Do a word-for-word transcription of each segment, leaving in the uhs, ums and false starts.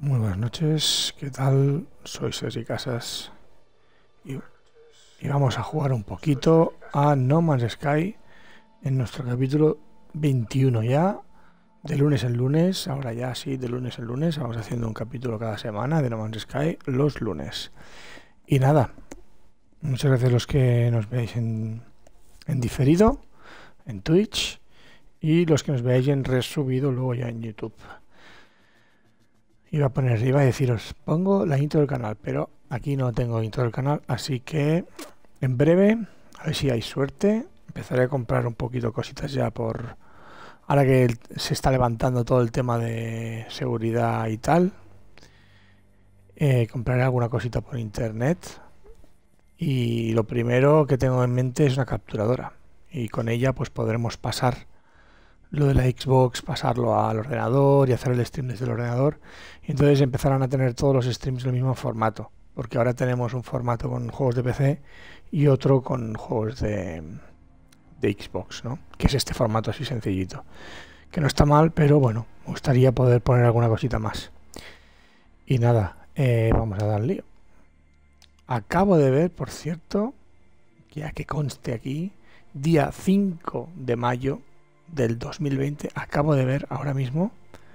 Muy buenas noches, ¿qué tal? Soy Sergi Casas y, y vamos a jugar un poquito a No Man's Sky en nuestro capítulo veintiuno ya, de lunes en lunes, ahora ya sí, de lunes en lunes, vamos haciendo un capítulo cada semana de No Man's Sky los lunes. Y nada, muchas gracias a los que nos veáis en, en diferido, en Twitch, y los que nos veáis en resubido luego ya en YouTube. Iba a poner, iba a deciros, pongo la intro del canal, pero aquí no tengo intro del canal, así que en breve, a ver si hay suerte, empezaré a comprar un poquito cositas ya por... Ahora que se está levantando todo el tema de seguridad y tal, eh, compraré alguna cosita por internet. Y lo primero que tengo en mente es una capturadora. Y con ella pues podremos pasar lo de la Xbox, pasarlo al ordenador y hacer el stream desde el ordenador. Y entonces empezarán a tener todos los streams el mismo formato. Porque ahora tenemos un formato con juegos de P C y otro con juegos de, de Xbox, ¿no? Que es este formato así sencillito. Que no está mal, pero bueno, me gustaría poder poner alguna cosita más. Y nada, eh, vamos a dar lío. Acabo de ver, por cierto, ya que conste aquí, día cinco de mayo del dos mil veinte, acabo de ver ahora mismo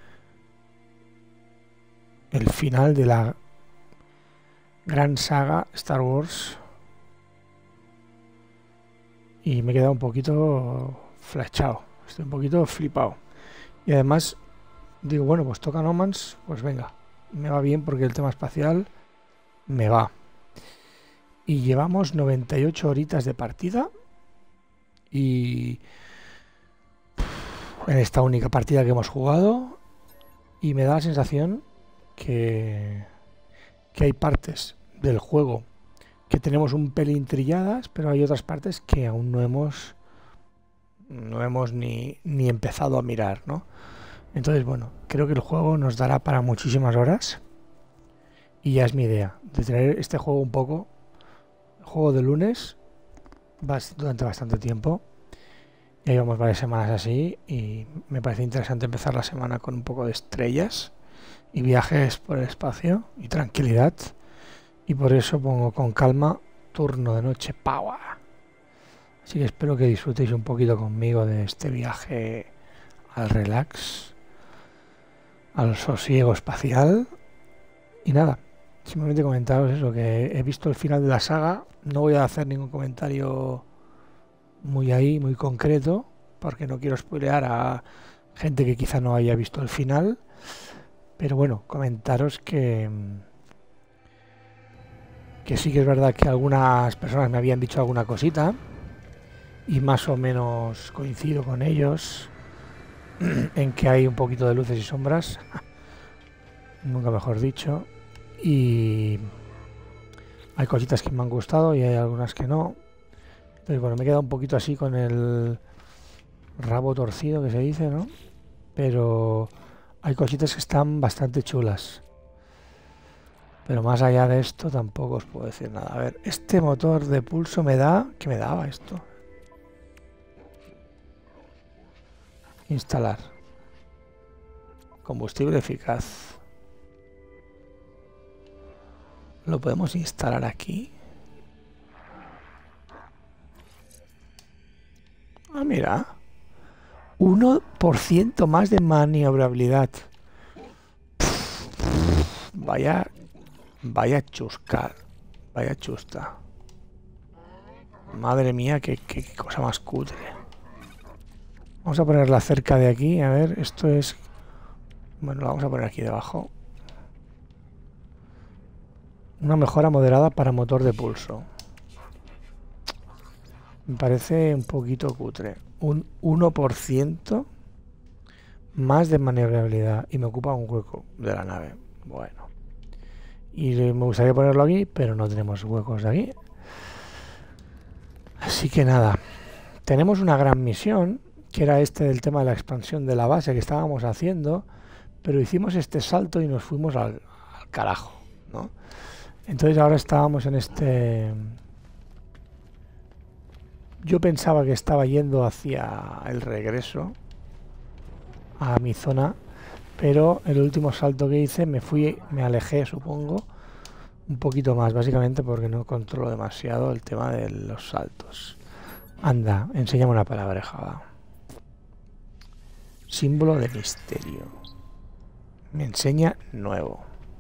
el final de la gran saga Star Wars y me he quedado un poquito flashado, estoy un poquito flipado. Y además digo, bueno, pues toca No Man's, pues venga, me va bien porque el tema espacial me va. Y llevamos noventa y ocho horitas de partida y en esta única partida que hemos jugado, y me da la sensación que, que hay partes del juego que tenemos un pelín trilladas, pero hay otras partes que aún no hemos no hemos ni, ni empezado a mirar, ¿no? Entonces, bueno, creo que el juego nos dará para muchísimas horas y ya es mi idea, de tener este juego un poco, juego de lunes, durante bastante tiempo. Ya llevamos varias semanas así y me parece interesante empezar la semana con un poco de estrellas y viajes por el espacio y tranquilidad. Y por eso pongo con calma turno de noche power. Así que espero que disfrutéis un poquito conmigo de este viaje al relax, al sosiego espacial. Y nada, simplemente comentaros eso, que he visto el final de la saga. No voy a hacer ningún comentario muy ahí, muy concreto, porque no quiero spoilear a gente que quizá no haya visto el final, pero bueno, comentaros que que sí que es verdad que algunas personas me habían dicho alguna cosita y más o menos coincido con ellos en que hay un poquito de luces y sombras, nunca mejor dicho, y hay cositas que me han gustado y hay algunas que no. Entonces, bueno, me he quedado un poquito así con el rabo torcido que se dice, ¿no? Pero hay cositas que están bastante chulas. Pero más allá de esto tampoco os puedo decir nada. A ver, este motor de pulso me da... ¿Qué me daba esto? Instalar. Combustible eficaz. ¿Lo podemos instalar aquí? Ah, mira. uno por ciento más de maniobrabilidad. Vaya... Vaya chuscar. Vaya chusta. Madre mía, qué, qué, qué cosa más cutre. Vamos a ponerla cerca de aquí. A ver, esto es... Bueno, lo vamos a poner aquí debajo. Una mejora moderada para motor de pulso. Me parece un poquito cutre. Un uno por ciento más de maniobrabilidad. Y me ocupa un hueco de la nave. Bueno. Y me gustaría ponerlo aquí, pero no tenemos huecos de aquí. Así que nada. Tenemos una gran misión, que era este del tema de la expansión de la base que estábamos haciendo, pero hicimos este salto y nos fuimos al, al carajo, ¿no? Entonces ahora estábamos en este... Yo pensaba que estaba yendo hacia el regreso a mi zona, pero el último salto que hice me fui, me alejé, supongo, un poquito más, básicamente porque no controlo demasiado el tema de los saltos. Anda, enséñame una palabra, Java. Símbolo de misterio. Me enseña nuevo.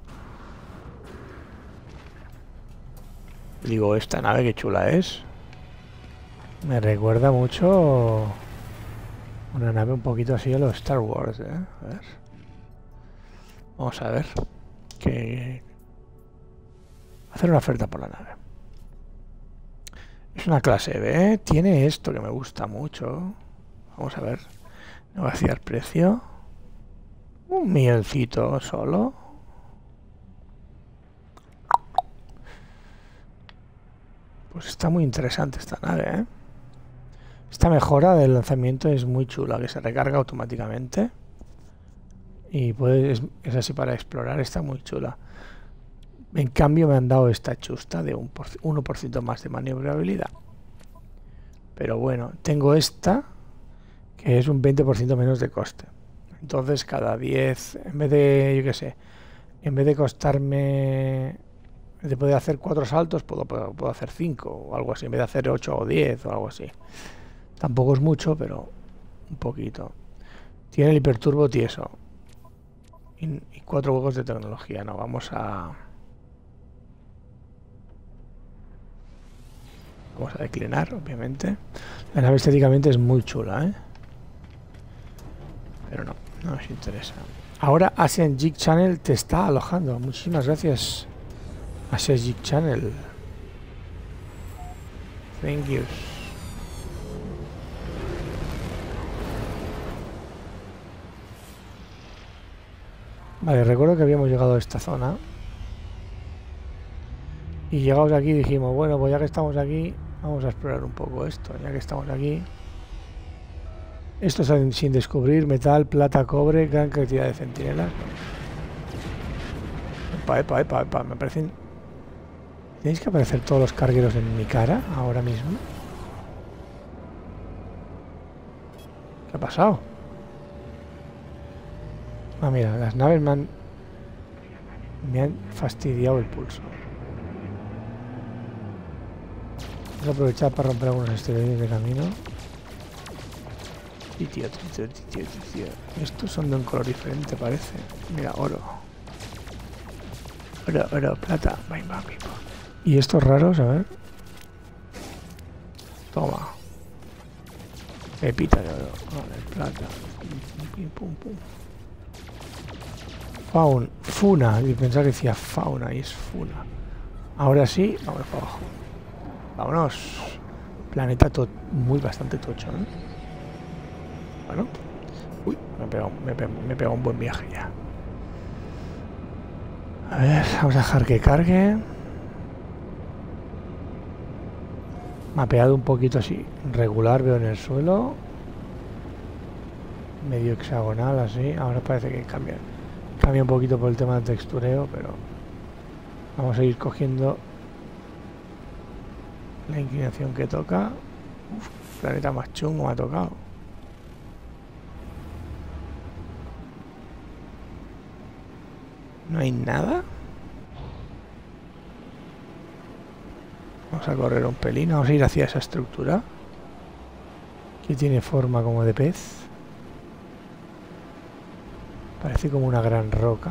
Digo, esta nave qué chula es. Me recuerda mucho una nave un poquito así a los Star Wars, ¿eh? A ver. Vamos a ver. Que hacer una oferta por la nave. Es una clase B. Tiene esto que me gusta mucho. Vamos a ver. Negociar precio. Un milloncito solo. Pues está muy interesante esta nave, ¿eh? Esta mejora del lanzamiento es muy chula, que se recarga automáticamente. Y puede, es, es así para explorar, está muy chula. En cambio me han dado esta chusta de un por, uno por ciento más de maniobrabilidad. Pero bueno, tengo esta, que es un veinte por ciento menos de coste. Entonces cada diez, en vez de, yo qué sé, en vez de costarme... de poder hacer cuatro saltos, puedo, puedo, puedo hacer cinco o algo así, en vez de hacer ocho o diez o algo así. Tampoco es mucho, pero un poquito. Tiene el hiperturbo tieso. Y, y cuatro huecos de tecnología. No, vamos a... Vamos a declinar, obviamente. La nave estéticamente es muy chula, ¿eh? Pero no, no nos interesa. Ahora Asian Geek Channel te está alojando. Muchísimas gracias, Asian Geek Channel. Thank you. Vale, recuerdo que habíamos llegado a esta zona. Y llegados aquí dijimos, bueno, pues ya que estamos aquí, vamos a explorar un poco esto. Ya que estamos aquí. Esto es sin descubrir: metal, plata, cobre, gran cantidad de centinelas. Epa, epa, epa, epa, me parecen... ¿Tenéis que aparecer todos los cargueros en mi cara ahora mismo? ¿Qué ha pasado? Ah, mira, las naves me han... me han fastidiado el pulso. Vamos a aprovechar para romper algunos esteroides de camino. Y tío, tío, tío, tío, tío. Estos son de un color diferente, parece. Mira, oro. Oro, oro, plata. Bam, bam, bam. Y estos raros, a ver. Toma. Pepita de oro. Vale, plata. Pum, pum, pum. Faun. Funa. Y pensaba que decía fauna y es funa. Ahora sí, vamos para abajo. Vámonos. Planeta to muy bastante tocho, ¿eh? Bueno. Uy, me he pegado, me he pegado, me he pegado un buen viaje ya. A ver, vamos a dejar que cargue. Mapeado un poquito así, regular, veo en el suelo. Medio hexagonal así. Ahora parece que cambia. Cambia un poquito por el tema del textureo, pero vamos a ir cogiendo la inclinación que toca. Uf, planeta más chungo me ha tocado. No hay nada. Vamos a correr un pelín. Vamos a ir hacia esa estructura que tiene forma como de pez. Parece como una gran roca.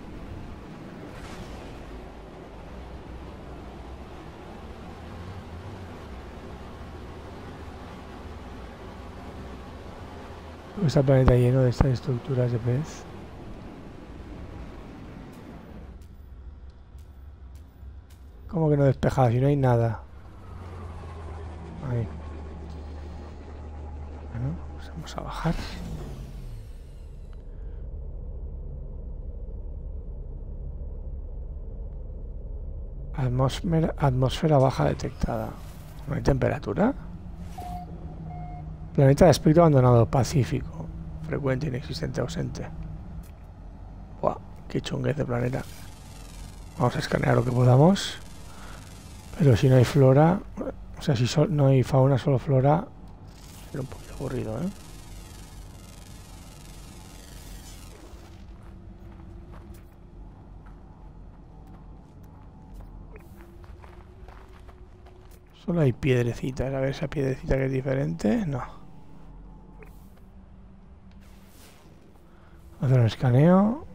Está el planeta lleno de estas estructuras de pez. ¿Cómo que no despejado? Si no hay nada. Ahí. Bueno, pues vamos a bajar. Atmósfera, atmósfera baja detectada. ¿No hay temperatura? Planeta de aspecto abandonado, pacífico. Frecuente, inexistente, ausente. Buah, qué chunguez de planeta. Vamos a escanear lo que podamos. Pero si no hay flora, o sea, si so, no hay fauna, solo flora, será un poquito aburrido, ¿eh? Solo hay piedrecitas. A ver esa piedrecita que es diferente. No. Hacer un escaneo.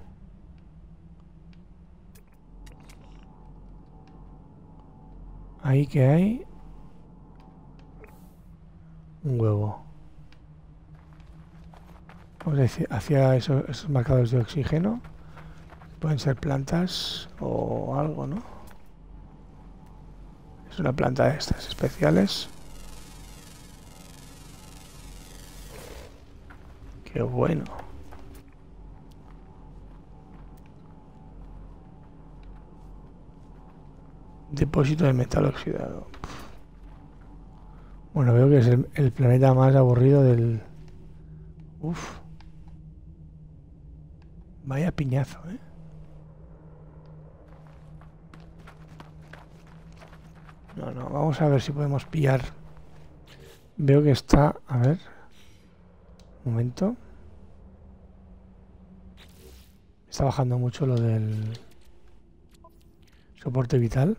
Ahí que hay un huevo. Vamos a decir, hacia esos, esos marcadores de oxígeno. Pueden ser plantas o algo, ¿no? Es una planta de estas especiales. Qué bueno. Depósito de metal oxidado. Bueno, veo que es el, el planeta más aburrido del... Uf. Vaya piñazo, ¿eh? No, no, vamos a ver si podemos pillar. Veo que está... A ver. Un momento. Está bajando mucho lo del soporte vital.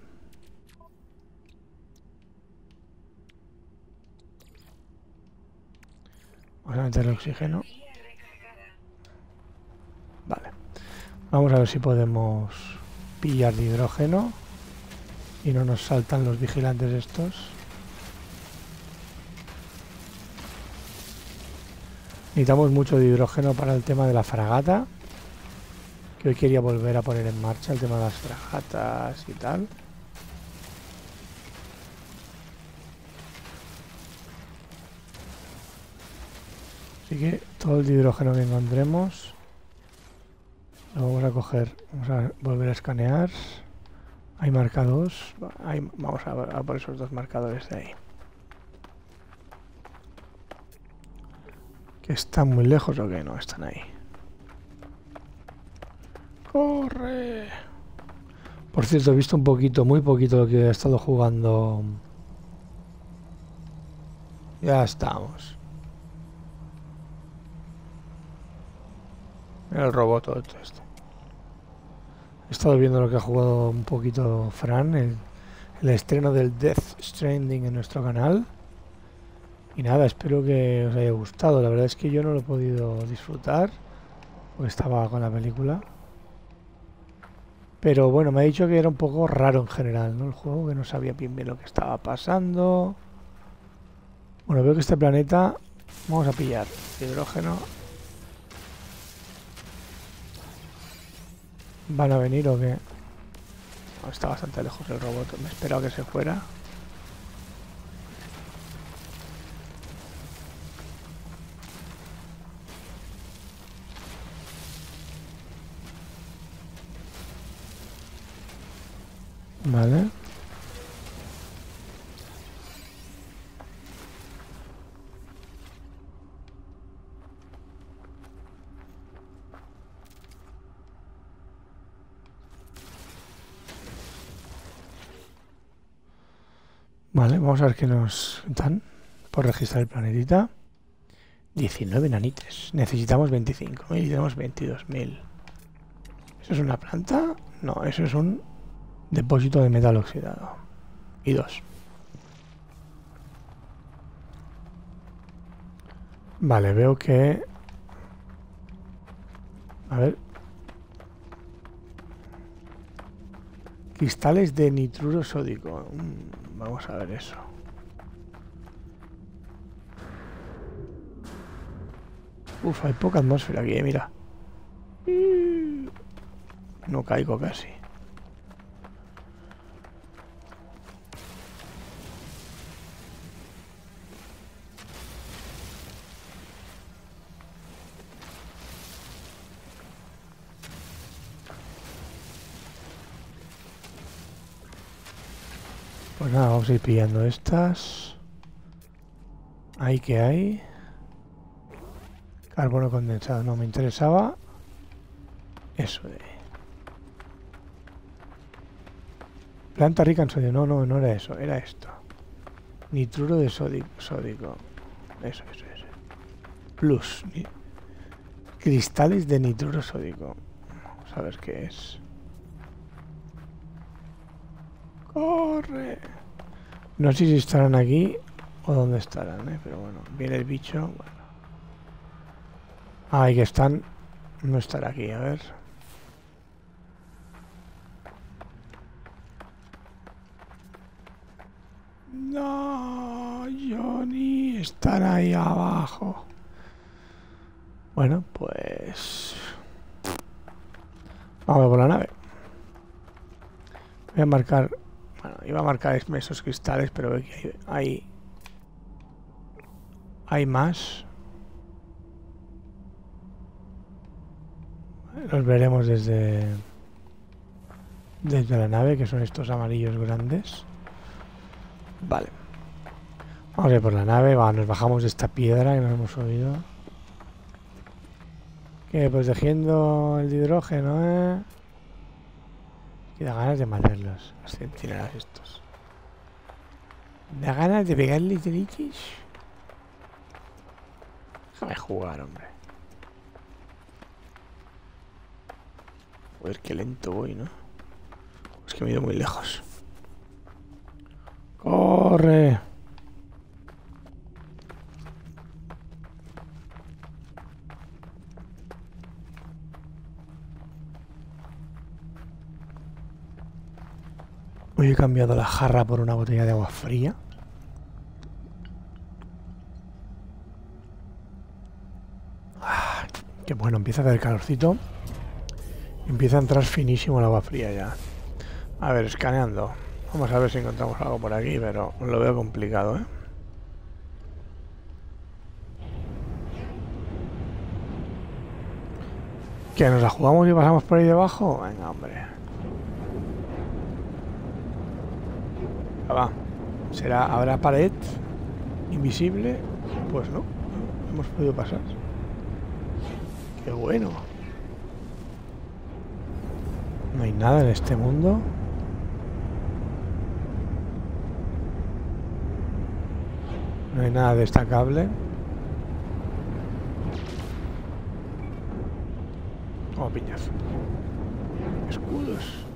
Vamos a meter el oxígeno. Vale. Vamos a ver si podemos pillar de hidrógeno y no nos saltan los vigilantes estos. Necesitamos mucho de hidrógeno para el tema de la fragata, que hoy quería volver a poner en marcha el tema de las fragatas y tal. Así que todo el hidrógeno que encontremos lo vamos a coger. Vamos a volver a escanear. Hay marcados. Hay, vamos a, a por esos dos marcadores de ahí. ¿Que están muy lejos o que no? Están ahí. ¡Corre! Por cierto, he visto un poquito, muy poquito lo que he estado jugando. Ya estamos. El robot todo esto. He estado viendo lo que ha jugado un poquito Fran, el, el estreno del Death Stranding en nuestro canal. Y nada, espero que os haya gustado. La verdad es que yo no lo he podido disfrutar, porque estaba con la película. Pero bueno, me ha dicho que era un poco raro en general, ¿no? El juego, que no sabía bien bien lo que estaba pasando. Bueno, veo que este planeta... Vamos a pillar hidrógeno. ¿Van a venir o qué? No, está bastante lejos el robot. Me he esperado que se fuera. Vale. Vale, vamos a ver qué nos dan por registrar el planetita. diecinueve nanites. Necesitamos veinticinco mil y tenemos veintidós mil. ¿Eso es una planta? No, eso es un depósito de metal oxidado. Y dos. Vale, veo que... A ver... Cristales de nitruro sódico. Mm, vamos a ver eso. Uf, hay poca atmósfera aquí, eh, mira. No caigo casi. Pues nada, vamos a ir pillando estas. Ahí que hay. Carbono condensado, no me interesaba. Eso de... Planta rica en sodio. No, no, no era eso, era esto. Nitruro de sódico. sódico. Eso, eso, eso. Plus. Ni... Cristales de nitruro sódico. Vamos a ver qué es. ¡Corre! No sé si estarán aquí o dónde estarán, ¿eh? Pero bueno, viene el bicho. Bueno. Ah, ahí que están. No estará aquí, a ver. No, Johnny, están ahí abajo. Bueno, pues... vamos por la nave. Voy a marcar... bueno, iba a marcar esos cristales, pero veo que hay... hay, hay más. Los veremos desde... desde la nave, que son estos amarillos grandes. Vale. Vamos a ir por la nave. Va, nos bajamos de esta piedra que nos hemos subido. Que protegiendo el hidrógeno, ¿eh? Que da ganas de matarlos, los centinelas estos. Da ganas de pegarles de leches. Déjame jugar, hombre. Joder, qué lento voy, ¿no? Es que me he ido muy lejos. ¡Corre! Hoy he cambiado la jarra por una botella de agua fría. Ah, qué bueno, empieza a hacer calorcito. Empieza a entrar finísimo el agua fría ya. A ver, escaneando. Vamos a ver si encontramos algo por aquí, pero lo veo complicado, ¿eh? ¿Que nos la jugamos y pasamos por ahí debajo? Venga, hombre. Va. ¿Será, habrá pared invisible? Pues no, no hemos podido pasar. Qué bueno. No hay nada en este mundo. No hay nada destacable. Oh, piñazo. Escudos.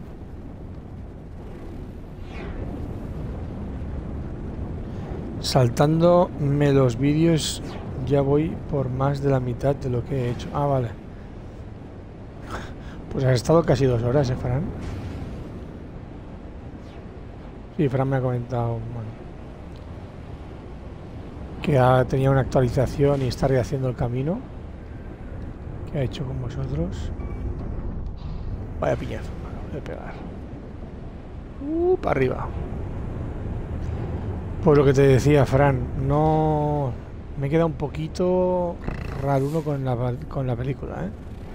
Saltándome los vídeos ya voy por más de la mitad de lo que he hecho. Ah, vale. Pues has estado casi dos horas, ¿eh, Fran? Sí, Fran me ha comentado, bueno, que ha, tenía una actualización y está rehaciendo el camino que ha hecho con vosotros. Vaya piñazo, me voy a pegar. Uh, para arriba. Pues lo que te decía, Fran, no... me queda un poquito raruno con la, con la película, ¿eh?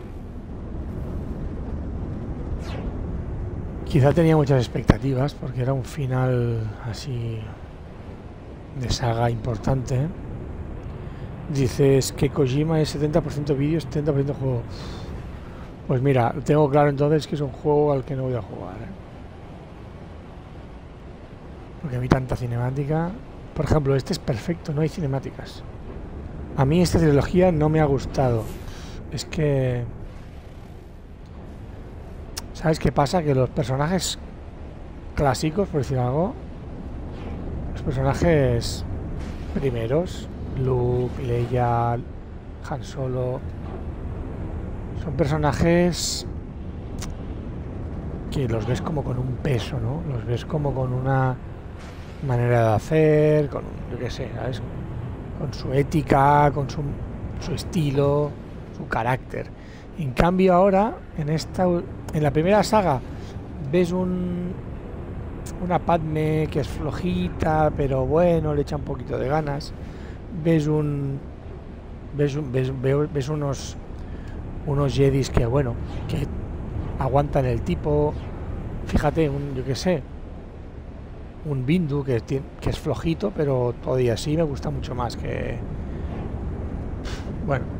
Quizá tenía muchas expectativas porque era un final así de saga importante, ¿eh? Dices que Kojima es setenta por ciento vídeo, setenta por ciento juego. Pues mira, tengo claro entonces que es un juego al que no voy a jugar, ¿eh? Porque a mí tanta cinemática... Por ejemplo, este es perfecto, no hay cinemáticas. A mí esta trilogía no me ha gustado. Es que... ¿sabes qué pasa? Que los personajes clásicos, por decir algo, los personajes primeros, Luke, Leia, Han Solo, son personajes que los ves como con un peso, ¿no? Los ves como con una manera de hacer, con, yo qué sé, ¿sabes? Con su ética, con su, su estilo, su carácter. En cambio ahora, en esta, en la primera saga, ves un, una Padme que es flojita, pero bueno, le echa un poquito de ganas. Ves un, ves, un, ves, ves unos, unos Jedis que, bueno, que aguantan el tipo. Fíjate, un, yo qué sé, un Bindu que, tiene, que es flojito, pero todavía sí me gusta mucho más que... Bueno.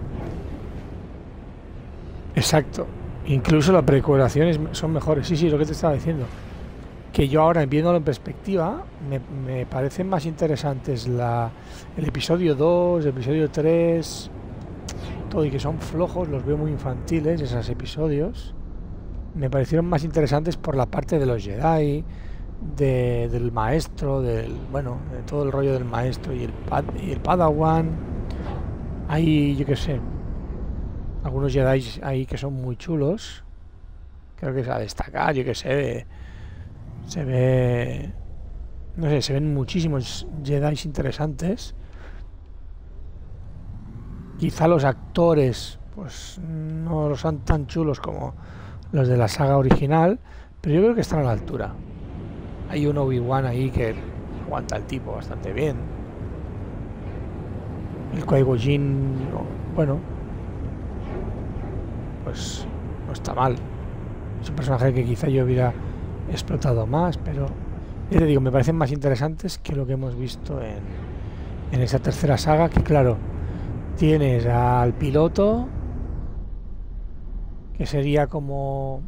Exacto. Incluso las precuelaciones son mejores. Sí, sí, lo que te estaba diciendo. Que yo ahora, viéndolo en perspectiva, me, me parecen más interesantes la, el episodio dos, el episodio tres, todo, y que son flojos, los veo muy infantiles, esos episodios. Me parecieron más interesantes por la parte de los Jedi, de, del maestro, del bueno, de todo el rollo del maestro y el, pad, y el Padawan. Hay, yo qué sé, algunos Jedi ahí que son muy chulos. Creo que es a destacar, yo qué sé, se ve, no sé, se ven muchísimos Jedi interesantes. Quizá los actores pues no son tan chulos como los de la saga original, pero yo creo que están a la altura. Hay un Obi-Wan ahí que aguanta el tipo bastante bien. El Qui-Gon Jinn, bueno, pues no está mal. Es un personaje que quizá yo hubiera explotado más, pero ya te digo, me parecen más interesantes que lo que hemos visto en, en esa tercera saga, que claro, tienes al piloto, que sería como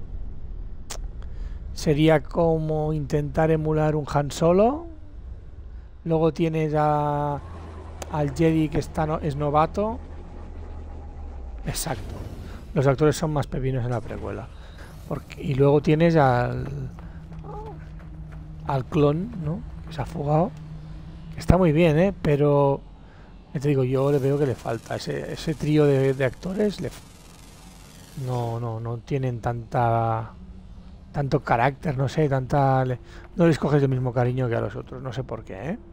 sería como intentar emular un Han Solo. Luego tienes a al Jedi que está no, es novato. Exacto, los actores son más pepinos en la precuela. Porque, y luego tienes al al clon, ¿no? Que se ha fugado, que está muy bien, ¿eh? Pero ya te digo, yo le veo que le falta ese, ese trío de, de actores le, no, no, no tienen tanta tanto carácter, no sé, tanta le, no les coges el mismo cariño que a los otros, no sé por qué, ¿eh?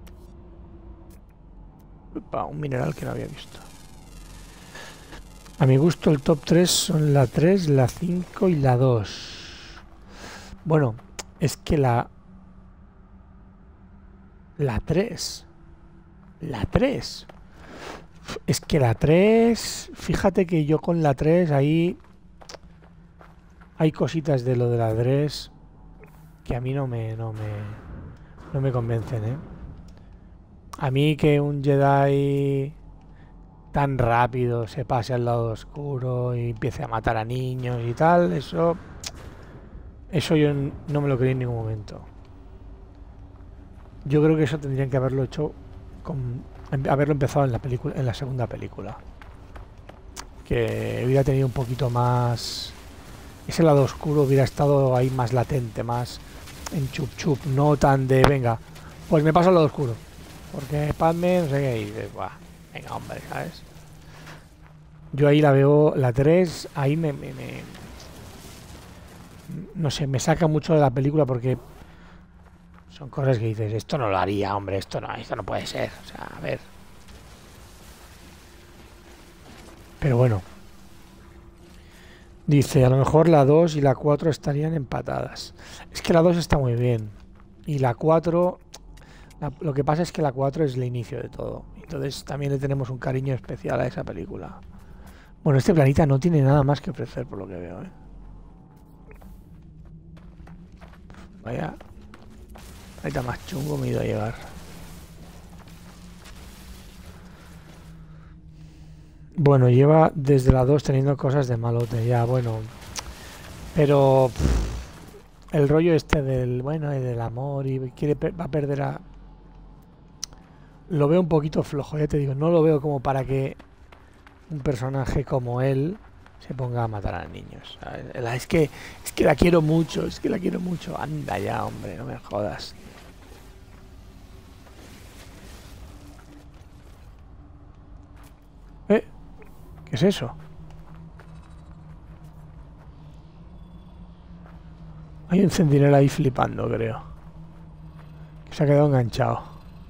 Upa, un mineral que no había visto. A mi gusto el top tres son la tres, la cinco y la dos. Bueno, es que la la tres la tres es que la tres, fíjate que yo con la tres ahí hay cositas de lo de la tres que a mí no me no me no me convencen, ¿eh? A mí que un Jedi tan rápido se pase al lado oscuro y empiece a matar a niños y tal, eso eso yo no me lo creí en ningún momento. Yo creo que eso tendrían que haberlo hecho con, haberlo empezado en la película, en la segunda película, que hubiera tenido un poquito más, ese lado oscuro hubiera estado ahí más latente, más en chup chup, no tan de venga, pues me paso al lado oscuro porque Padme no sé qué, y dices, buah, venga hombre, ¿sabes? Yo ahí la veo, la tres, ahí me, me, me no sé, me saca mucho de la película porque son cosas que dices, esto no lo haría, hombre, esto no, esto no puede ser, o sea, a ver. Pero bueno. Dice, a lo mejor la dos y la cuatro estarían empatadas. Es que la dos está muy bien. Y la cuatro, la, lo que pasa es que la cuatro es el inicio de todo. Entonces también le tenemos un cariño especial a esa película. Bueno, este planeta no tiene nada más que ofrecer por lo que veo, ¿eh? Vaya... Ahorita más chungo me he ido a llevar. Bueno, lleva desde la dos teniendo cosas de malote, ya, bueno. Pero pff, el rollo este del, bueno, y del amor y quiere va a perder a... Lo veo un poquito flojo, ya te digo, no lo veo como para que un personaje como él se ponga a matar a niños, ¿sabes? Es que, es que la quiero mucho, es que la quiero mucho. Anda ya, hombre, no me jodas. ¿Eh? ¿Qué es eso? Hay un centinela ahí flipando, creo. Que se ha quedado enganchado.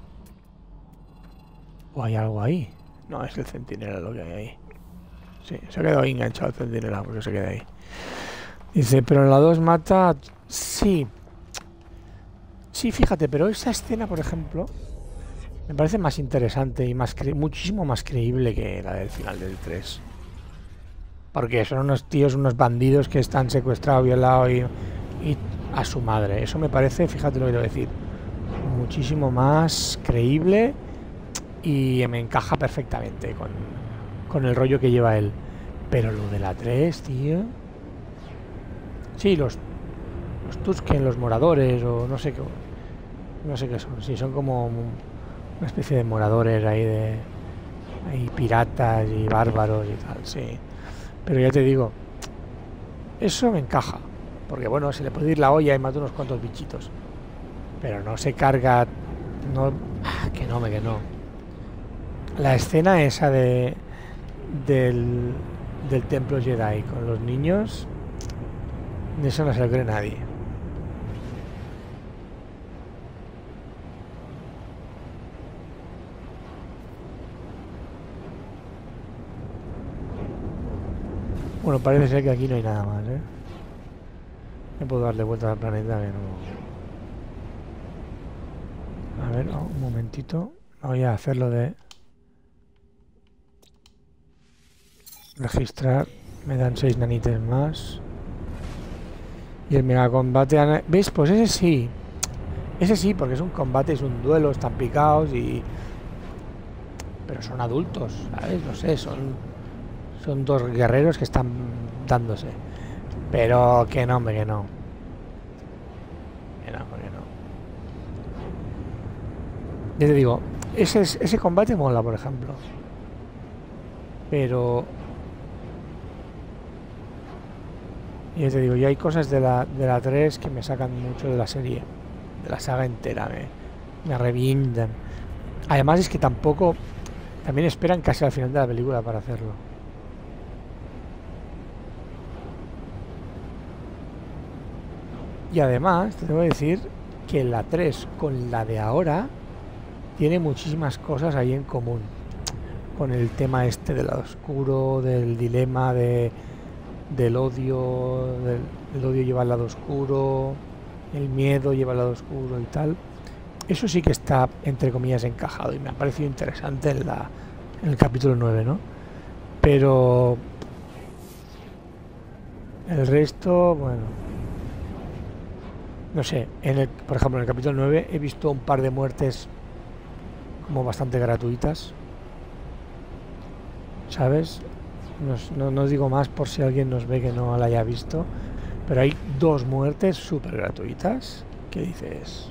¿O hay algo ahí? No, es el centinela lo que hay ahí. Sí, se ha quedado ahí enganchado el centinela porque se queda ahí. Dice, pero en la dos mata... Sí. Sí, fíjate, pero esa escena, por ejemplo, me parece más interesante y más cre muchísimo más creíble que la del final del tres. Porque son unos tíos, unos bandidos que están secuestrados, violados y, y a su madre. Eso me parece, fíjate lo que te voy a decir, muchísimo más creíble y me encaja perfectamente con, con el rollo que lleva él. Pero lo de la tres, tío... Sí, los, los Tusken, los moradores o no sé qué... No sé qué son. Sí, son como una especie de moradores ahí de... Hay piratas y bárbaros y tal, sí. Pero ya te digo, eso me encaja porque bueno, se le puede ir la olla y mata unos cuantos bichitos. Pero no se carga... No... Ah, que no, me que no. La escena esa de... Del... Del templo Jedi con los niños... De eso no se lo cree nadie. Bueno, parece ser que aquí no hay nada más, ¿eh? No puedo darle vuelta al planeta, que no... A ver, oh, un momentito. Voy a hacerlo de... Registrar. Me dan seis nanites más. Y el mega combate... ¿Ves? Pues ese sí. Ese sí, porque es un combate, es un duelo, están picados y... Pero son adultos, ¿sabes? No sé, son... Son dos guerreros que están dándose. Pero que no, hombre, que no. Que no, que no. Ya te digo, ese, ese combate mola, por ejemplo. Pero... Ya te digo, ya hay cosas de la, de la tres que me sacan mucho de la serie. De la saga entera, me, me revientan. Además es que tampoco... También esperan casi al final de la película para hacerlo. Y además, te tengo que decir que la tres con la de ahora tiene muchísimas cosas ahí en común. Con el tema este del lado oscuro, del dilema de, del odio, del, el odio lleva al lado oscuro, el miedo lleva al lado oscuro y tal. Eso sí que está, entre comillas, encajado y me ha parecido interesante en, la, en el capítulo nueve, ¿no? Pero el resto, bueno... No sé, en el, por ejemplo, en el capítulo nueve he visto un par de muertes como bastante gratuitas, ¿sabes? No, no, no digo más por si alguien nos ve que no la haya visto, pero hay dos muertes súper gratuitas que dices...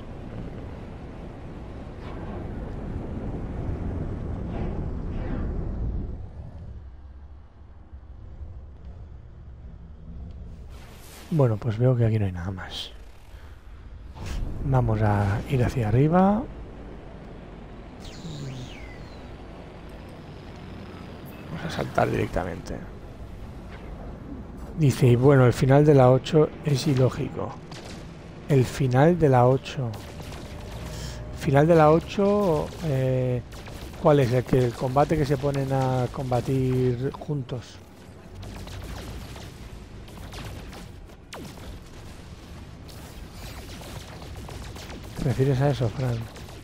Bueno, pues veo que aquí no hay nada más. Vamos a ir hacia arriba. Vamos a saltar directamente. Dice, y bueno, el final de la ocho es ilógico. El final de la ocho. Final de la ocho, eh, ¿cuál es? El, que el combate que se ponen a combatir juntos. ¿Te refieres a eso, Fran?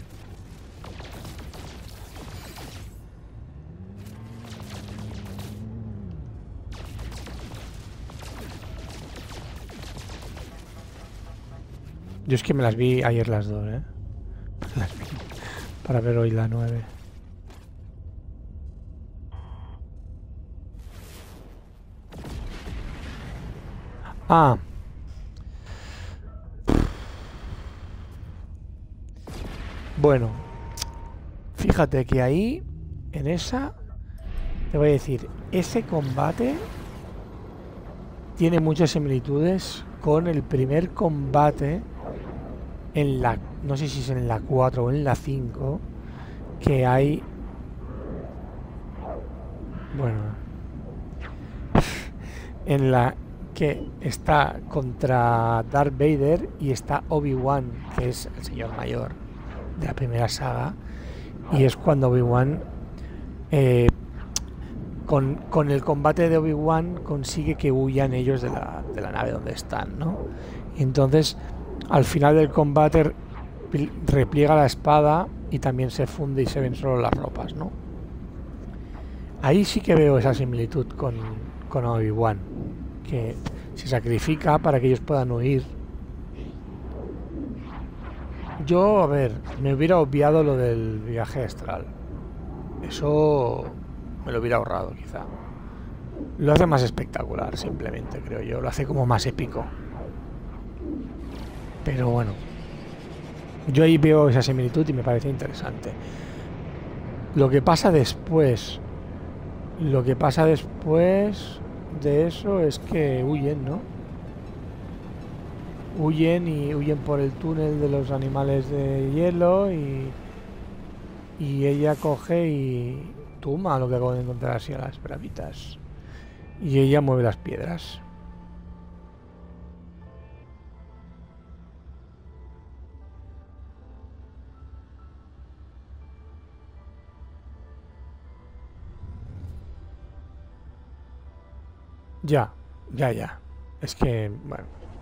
Yo es que me las vi ayer las dos, ¿eh? Las vi para ver hoy la nueve. Ah. Bueno, fíjate que ahí, en esa, te voy a decir, ese combate tiene muchas similitudes con el primer combate en la, no sé si es en la cuatro o en la cinco, que hay, bueno, en la que está contra Darth Vader y está Obi-Wan, que es el señor mayor de la primera saga, y es cuando Obi-Wan eh, con, con el combate de Obi-Wan consigue que huyan ellos de la, de la nave donde están, ¿no? Y entonces al final del combate repliega la espada y también se funde y se ven solo las ropas, ¿no? Ahí sí que veo esa similitud con, con Obi-Wan, que se sacrifica para que ellos puedan huir. Yo, a ver, me hubiera obviado lo del viaje astral. Eso me lo hubiera ahorrado, quizá. Lo hace más espectacular, simplemente, creo yo. Lo hace como más épico. Pero bueno, yo ahí veo esa similitud y me parece interesante. Lo que pasa después... Lo que pasa después de eso es que huyen, ¿no? huyen y huyen por el túnel de los animales de hielo y, y ella coge y toma lo que acabo de encontrar así a las bravitas. Y ella mueve las piedras. Ya, ya, ya. Es que, bueno.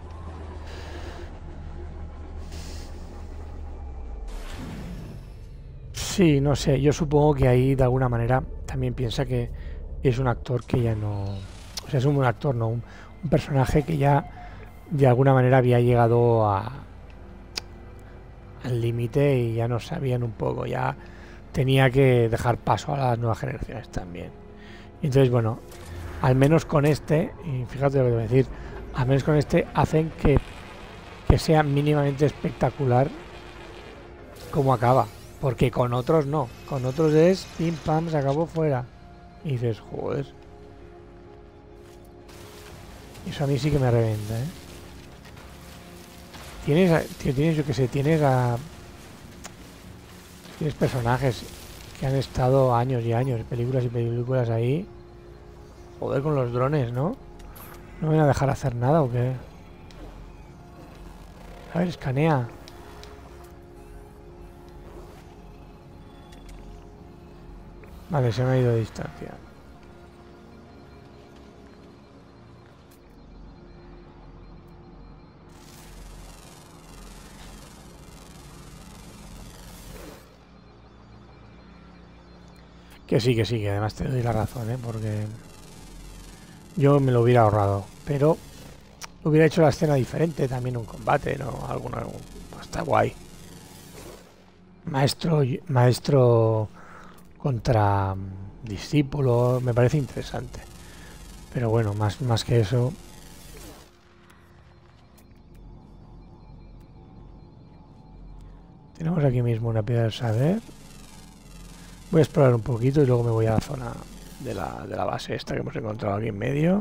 Sí, no sé. Yo supongo que ahí de alguna manera también piensa que es un actor que ya no... O sea, es un actor, no, un, un personaje que ya de alguna manera había llegado a, al límite y ya no sabían un poco. Ya tenía que dejar paso a las nuevas generaciones también. Y entonces, bueno, al menos con este, y fíjate lo que te voy a decir, al menos con este hacen que, que sea mínimamente espectacular como acaba. Porque con otros no. Con otros es pim pam, se acabó fuera. Y dices, joder. Eso a mí sí que me reventa, ¿eh? Tienes, a, tienes, yo que sé, tienes a... Tienes personajes que han estado años y años, películas y películas ahí. Joder, con los drones, ¿no? ¿No me van a dejar hacer nada o qué? A ver, escanea. Vale, se me ha ido de distancia. Que sí, que sí, que además te doy la razón, ¿eh? Porque yo me lo hubiera ahorrado. Pero hubiera hecho la escena diferente, también un combate, ¿no? Alguno, pues está guay. Maestro, maestro contra discípulo, me parece interesante. Pero bueno, más, más que eso... Tenemos aquí mismo una piedra del saber. Voy a explorar un poquito y luego me voy a la zona de la, de la base esta que hemos encontrado aquí en medio.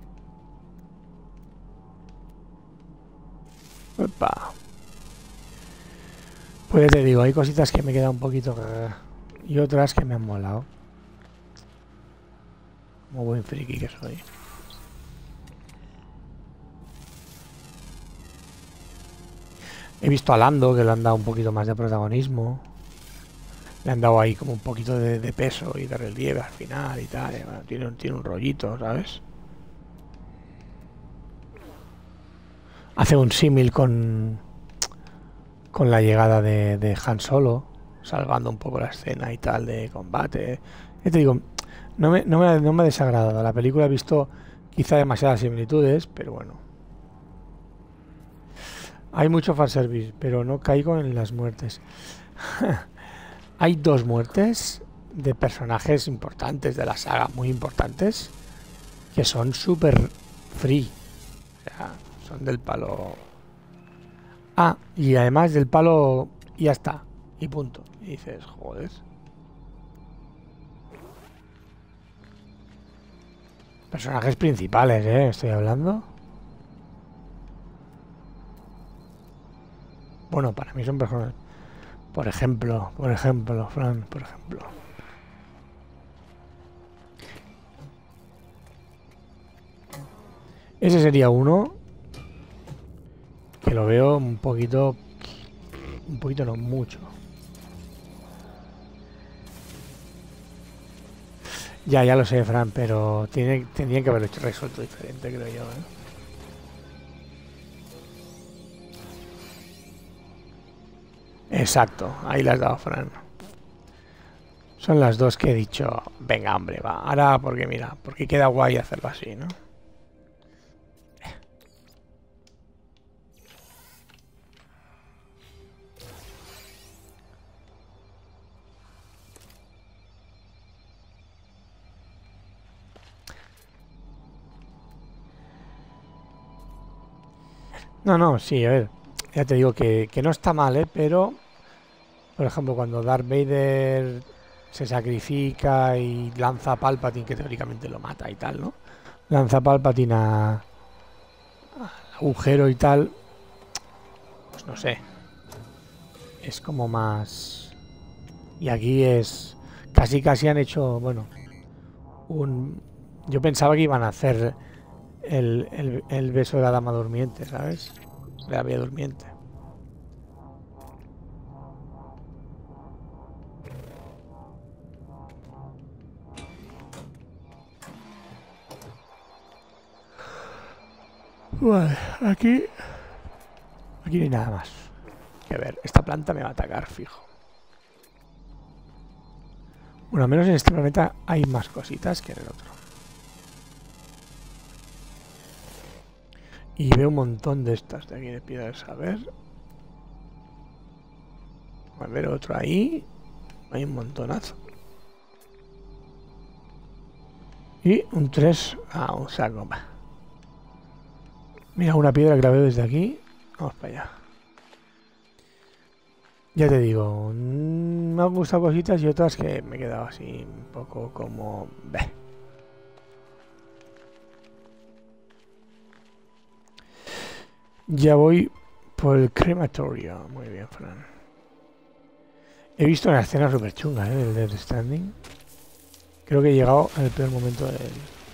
Opa. Pues ya te digo, hay cositas que me quedan un poquito y otras que me han molado. Como buen friki que soy. He visto a Lando que le han dado un poquito más de protagonismo. Le han dado ahí como un poquito de, de peso y de relieve al final y tal. Y bueno, tiene, un, tiene un rollito, ¿sabes? Hace un símil con con la llegada de, de Han Solo, salvando un poco la escena y tal de combate. Ya te digo, no me, no me, no me ha desagradado. La película he visto quizá demasiadas similitudes, pero bueno. Hay mucho fanservice, pero no caigo en las muertes. Hay dos muertes de personajes importantes de la saga, muy importantes, que son súper free. O sea, son del palo... Ah, y además del palo... Y ya está. Y punto. Y dices, joder. Personajes principales, ¿eh? Estoy hablando. Bueno, para mí son personajes... Por ejemplo, por ejemplo, Fran, por ejemplo. Ese sería uno que lo veo un poquito... Un poquito, no mucho. Ya, ya lo sé, Fran, pero tiene, tendrían que haberlo hecho resuelto diferente, creo yo, ¿eh? Exacto, ahí las has dado, Fran. Son las dos que he dicho, venga, hombre, va. Ahora, porque mira, porque queda guay hacerlo así, ¿no? No, no, sí, a ver. Ya te digo que, que no está mal, ¿eh? Pero, por ejemplo, cuando Darth Vader se sacrifica y lanza a Palpatine, que teóricamente lo mata y tal, ¿no? Lanza a Palpatine a, al agujero y tal. pues no sé. Es como más... Y aquí es... Casi casi han hecho, bueno, un... Yo pensaba que iban a hacer el, el, el beso de la dama durmiente, ¿sabes? De la bella durmiente. Vale, aquí... Aquí no hay nada más. Que ver, esta planta me va a atacar, fijo. Bueno, al menos en este planeta hay más cositas que en el otro. Y veo un montón de estas de aquí de piedras. A ver. A ver, otro ahí. Hay un montonazo. Y un tres. Ah, un saco. Mira, una piedra que la veo desde aquí. Vamos para allá. Ya te digo, me han gustado cositas y otras que me he quedado así un poco como... Bleh. Ya voy por el crematorio. Muy bien, Fran. He visto una escena súper chunga, ¿eh? Del Death Stranding. Creo que he llegado al peor momento del...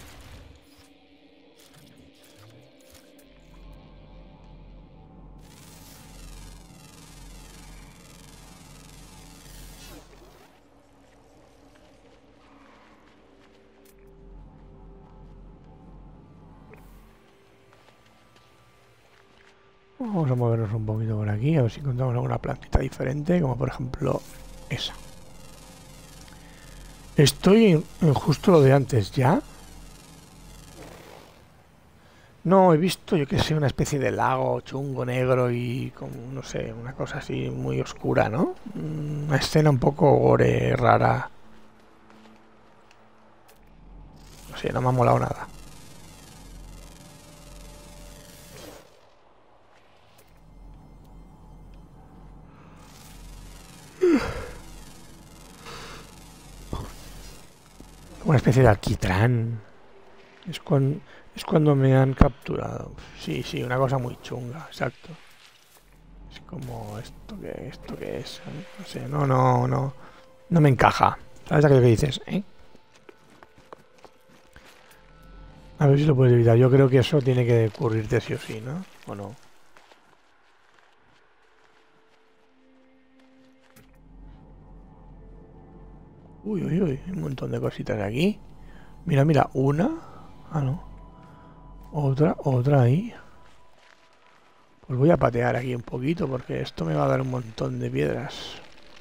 Vamos a movernos un poquito por aquí, a ver si encontramos alguna plantita diferente, como por ejemplo esa. Estoy en, en justo lo de antes, ¿ya? No, he visto, yo que sé, una especie de lago chungo negro y con, no sé, una cosa así muy oscura, ¿no? Una escena un poco gore, rara. No sé, no me ha molado nada. Una especie de alquitrán. Es, con, es cuando me han capturado. Sí, sí, una cosa muy chunga, exacto. Es como esto que esto que es. ¿Eh? No sé, no, no, no. No me encaja. ¿Sabes aquello que dices? ¿Eh? A ver si lo puedes evitar. Yo creo que eso tiene que ocurrirte sí o sí, ¿no? ¿O no? Uy, uy, uy. Un montón de cositas aquí. Mira, mira. Una. Ah, no. Otra, otra ahí. Pues voy a patear aquí un poquito porque esto me va a dar un montón de piedras.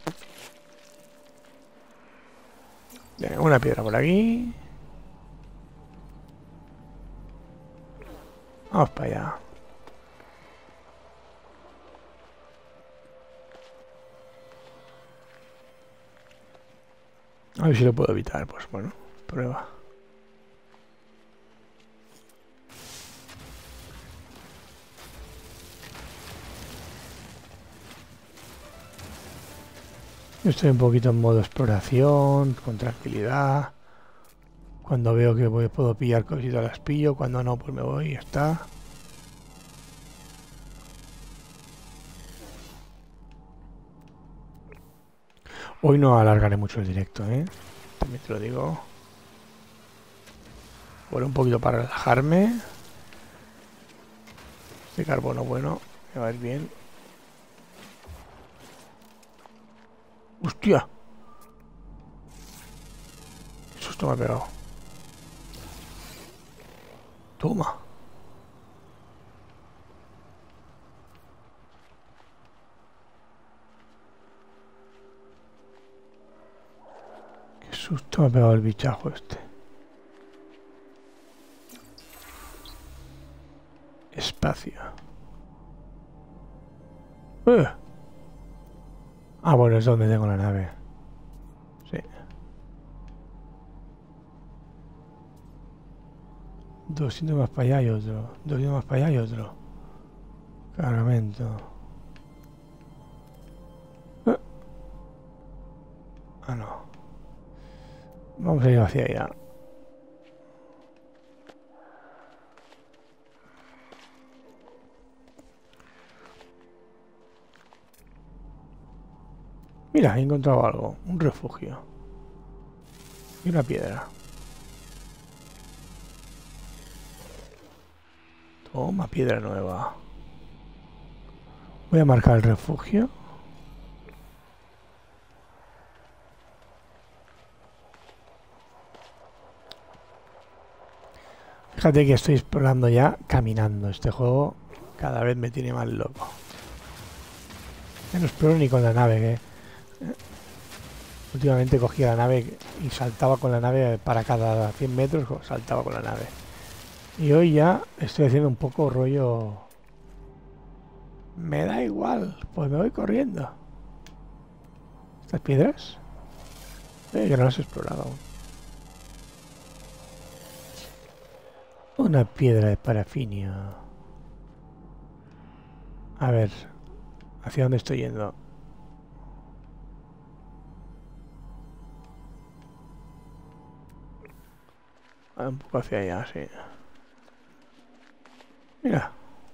Venga, una piedra por aquí. Vamos para allá. A ver si lo puedo evitar. Pues bueno, prueba. Yo estoy un poquito en modo exploración, con tranquilidad. Cuando veo que voy, puedo pillar cositas las pillo. Cuando no, pues me voy y ya está. Hoy no alargaré mucho el directo, ¿eh? También te lo digo. Por un poquito para relajarme. Este carbono bueno, me va a ir bien. ¡Hostia! ¡Qué susto me ha pegado! Toma. Qué susto me ha pegado el bichajo este. Espacio. ¡Eh! Ah, bueno, es donde tengo la nave. Sí. doscientos más para allá y otro. doscientos más para allá y otro. Cargamento. Eh. Ah, no. Vamos a ir hacia allá. Mira, he encontrado algo. Un refugio. Y una piedra. Toma, piedra nueva. Voy a marcar el refugio. Fíjate que estoy explorando ya caminando. Este juego cada vez me tiene más loco. Ya no exploro ni con la nave, que últimamente cogía la nave y saltaba con la nave para cada cien metros, saltaba con la nave. Y hoy ya estoy haciendo un poco rollo... Me da igual, pues me voy corriendo. ¿Estas piedras? Eh, que no las he explorado aún. Una piedra de parafinio. A ver, ¿hacia dónde estoy yendo? Ah, un poco hacia allá, sí. Mira.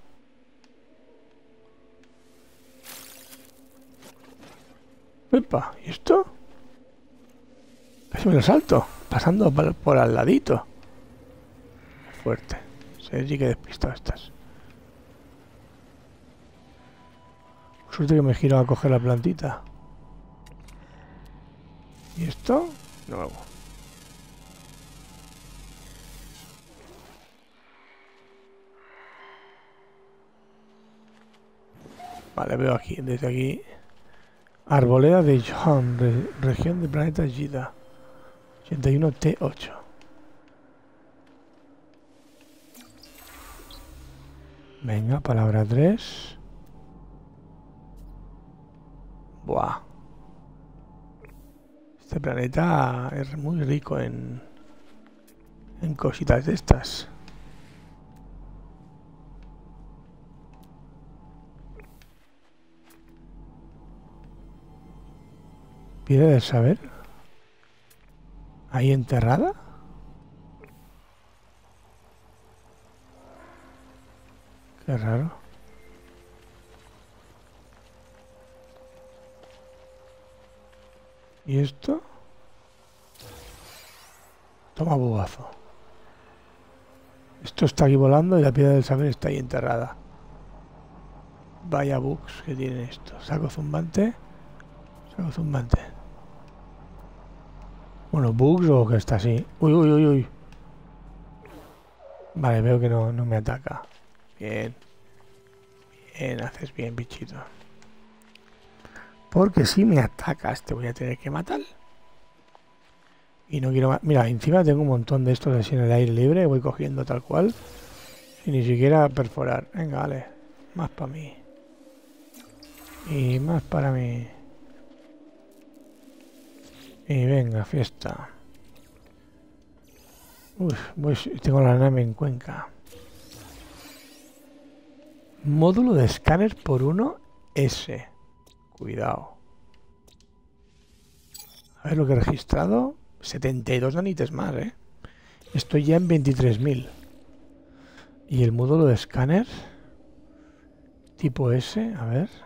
Epa, ¿y esto? Casi me lo salto, pasando por, por al ladito. Fuerte. Se sí que despistado estas. Suerte que me giro a coger la plantita. ¿Y esto? Nuevo. Vale, veo aquí, desde aquí. Arboleda de Johan, re, región del planeta Gida. ochenta y uno T ocho. Venga, palabra tres. Buah. Este planeta es muy rico en, en cositas de estas. Piedra del saber. Ahí enterrada. Qué raro. ¿Y esto? Toma bobazo. Esto está aquí volando y la piedra del saber está ahí enterrada. Vaya bugs que tienen esto. Saco zumbante. Saco zumbante. Bueno, bugs o que está así. Uy, uy, uy, uy. Vale, veo que no, no me ataca. Bien. Bien, haces bien, bichito. Porque si me atacas te voy a tener que matar. Y no quiero más. Mira, encima tengo un montón de estos así en el aire libre. Voy cogiendo tal cual. Sin ni siquiera perforar. Venga, vale. Más para mí. Y más para mí. Y venga, fiesta. Uf, voy, tengo la nave en Cuenca. Módulo de escáner por uno S. Cuidado. A ver lo que he registrado. setenta y dos nanites más, ¿eh? Estoy ya en veintitrés mil. ¿Y el módulo de escáner? Tipo S, a ver.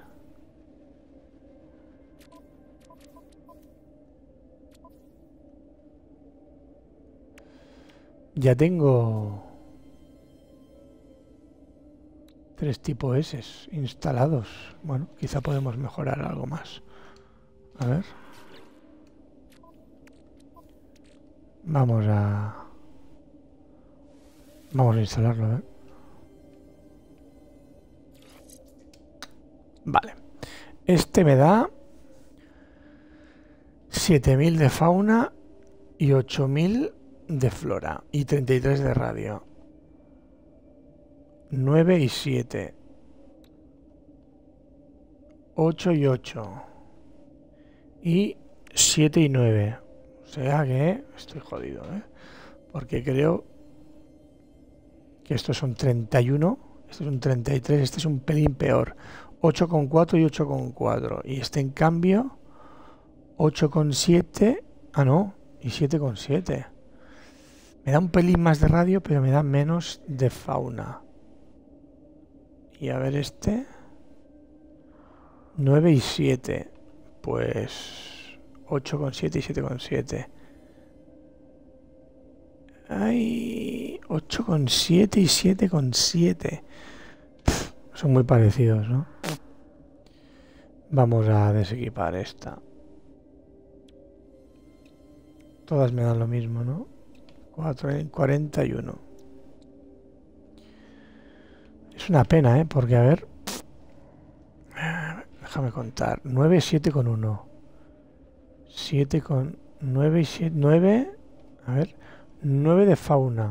Ya tengo tres tipo S instalados. Bueno, quizá podemos mejorar algo más. A ver. Vamos a... Vamos a instalarlo, a ver. Vale. Este me da siete mil de fauna y ocho mil de flora y treinta y tres de radio. nueve y siete. ocho y ocho. Y siete y nueve. O sea que estoy jodido, ¿eh? Porque creo que estos son treinta y uno. Este es un treinta y tres. Este es un pelín peor. ocho coma cuatro y ocho coma cuatro. Y este en cambio ocho coma siete. Ah, no. Y siete coma siete. Me da un pelín más de radio, pero me da menos de fauna. Y a ver este. nueve y siete. pues ocho coma siete y siete coma siete. Ay, ocho coma siete y siete coma siete. Son muy parecidos, ¿no? Vamos a desequipar esta. Todas me dan lo mismo, ¿no? cuatro, cuarenta y uno. Es una pena, ¿eh? Porque, a ver... Déjame contar. nueve, siete con uno. siete con... nueve y siete... nueve... A ver... nueve de fauna.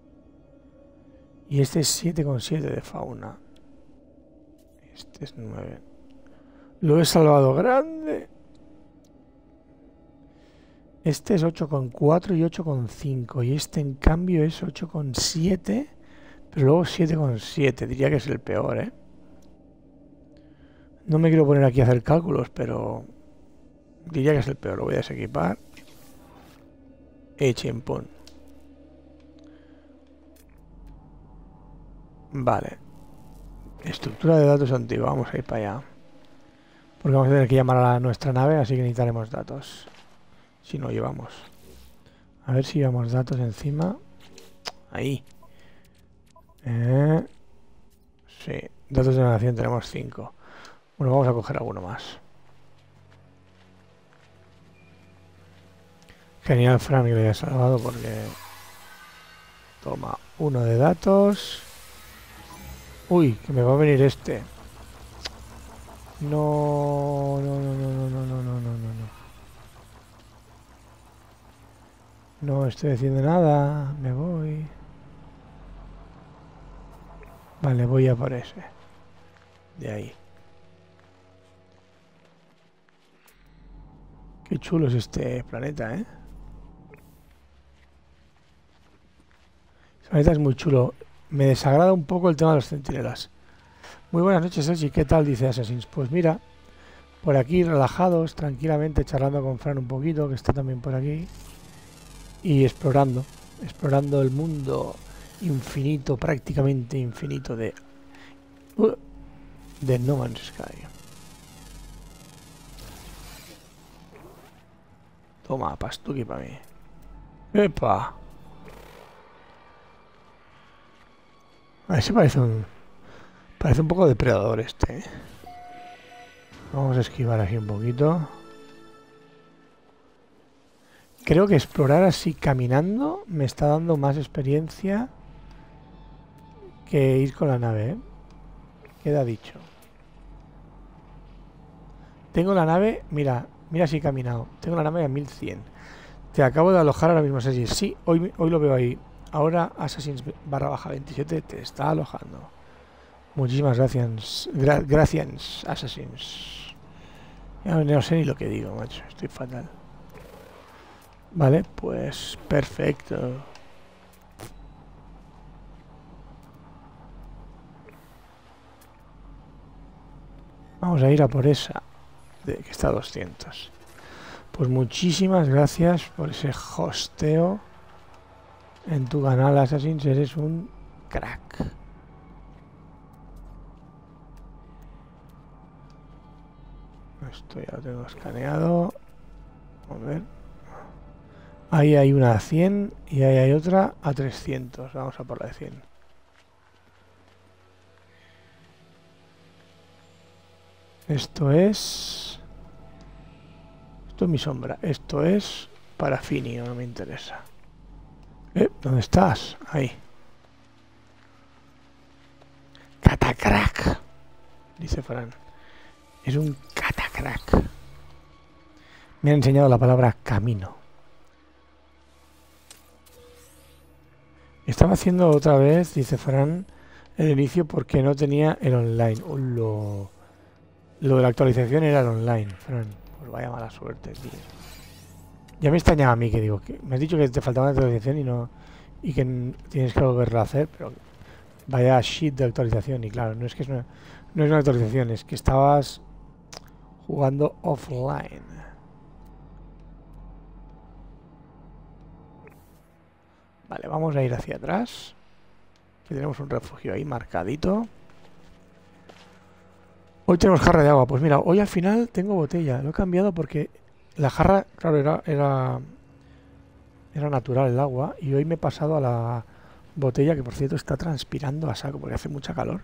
Y este es siete con siete de fauna. Este es nueve. Lo he salvado grande. Este es ocho con cuatro y ocho con cinco. Y este en cambio es ocho con siete. Pero luego siete con siete. Diría que es el peor, ¿eh? No me quiero poner aquí a hacer cálculos, pero... Diría que es el peor. Lo voy a desequipar. Y chimpún. Vale. Estructura de datos antigua. Vamos a ir para allá. Porque vamos a tener que llamar a la, nuestra nave, así que necesitaremos datos. Si no llevamos. A ver si llevamos datos encima. Ahí. Eh, sí. Datos de navegación tenemos cinco. Bueno, vamos a coger alguno más. Genial, Fran, que le haya salvado porque... Toma, uno de datos. Uy, que me va a venir este. No, no, no, no, no, no, no, no, no, no. No estoy haciendo nada. Me voy. Vale, voy a por ese. De ahí. Qué chulo es este planeta, ¿eh? Este planeta es muy chulo. Me desagrada un poco el tema de los centinelas. Muy buenas noches, Sergi. ¿Qué tal? Dice Assassins. Pues mira, por aquí relajados, tranquilamente, charlando con Fran un poquito, que está también por aquí. Y explorando. Explorando el mundo infinito, prácticamente infinito de... Uh, de No Man's Sky. Toma, pastuqui para mí. ¡Epa! A ver si parece un... Parece un poco depredador este, ¿eh? Vamos a esquivar aquí un poquito. Creo que explorar así caminando me está dando más experiencia que ir con la nave, ¿eh? Queda dicho. Tengo la nave, mira, mira si he caminado. Tengo la nave a mil cien. Te acabo de alojar ahora mismo, Assassin's. Sí, hoy, hoy lo veo ahí. Ahora Assassin's barra baja veintisiete te está alojando. Muchísimas gracias. Gra gracias, Assassins. Ya no sé ni lo que digo, macho. Estoy fatal. Vale, pues perfecto. Vamos a ir a por esa de que está a doscientos. Pues muchísimas gracias por ese hosteo en tu canal, Assassins. Eres un crack. Esto ya lo tengo escaneado. A ver. Ahí hay una a cien y ahí hay otra a trescientos. Vamos a por la de cien. Esto es... Esto es mi sombra. Esto es parafinio, no me interesa. ¿Eh? ¿Dónde estás? Ahí. Catacrack, dice Fran. Es un catacrack. Me han enseñado la palabra camino. Estaba haciendo otra vez, dice Fran, el inicio porque no tenía el online. Uh, lo, lo de la actualización era el online, Fran. Pues vaya mala suerte, tío. Ya me extrañaba a mí que digo, que me has dicho que te faltaba una actualización y no y que tienes que volverla a hacer, pero vaya shit de actualización. Y claro, no es que es una, no es una actualización, es que estabas jugando offline. Vale, vamos a ir hacia atrás. Aquí tenemos un refugio ahí marcadito. Hoy tenemos jarra de agua. Pues mira, hoy al final tengo botella. Lo he cambiado porque la jarra, claro, era, era, era natural el agua. Y hoy me he pasado a la botella, que por cierto está transpirando a saco porque hace mucha calor.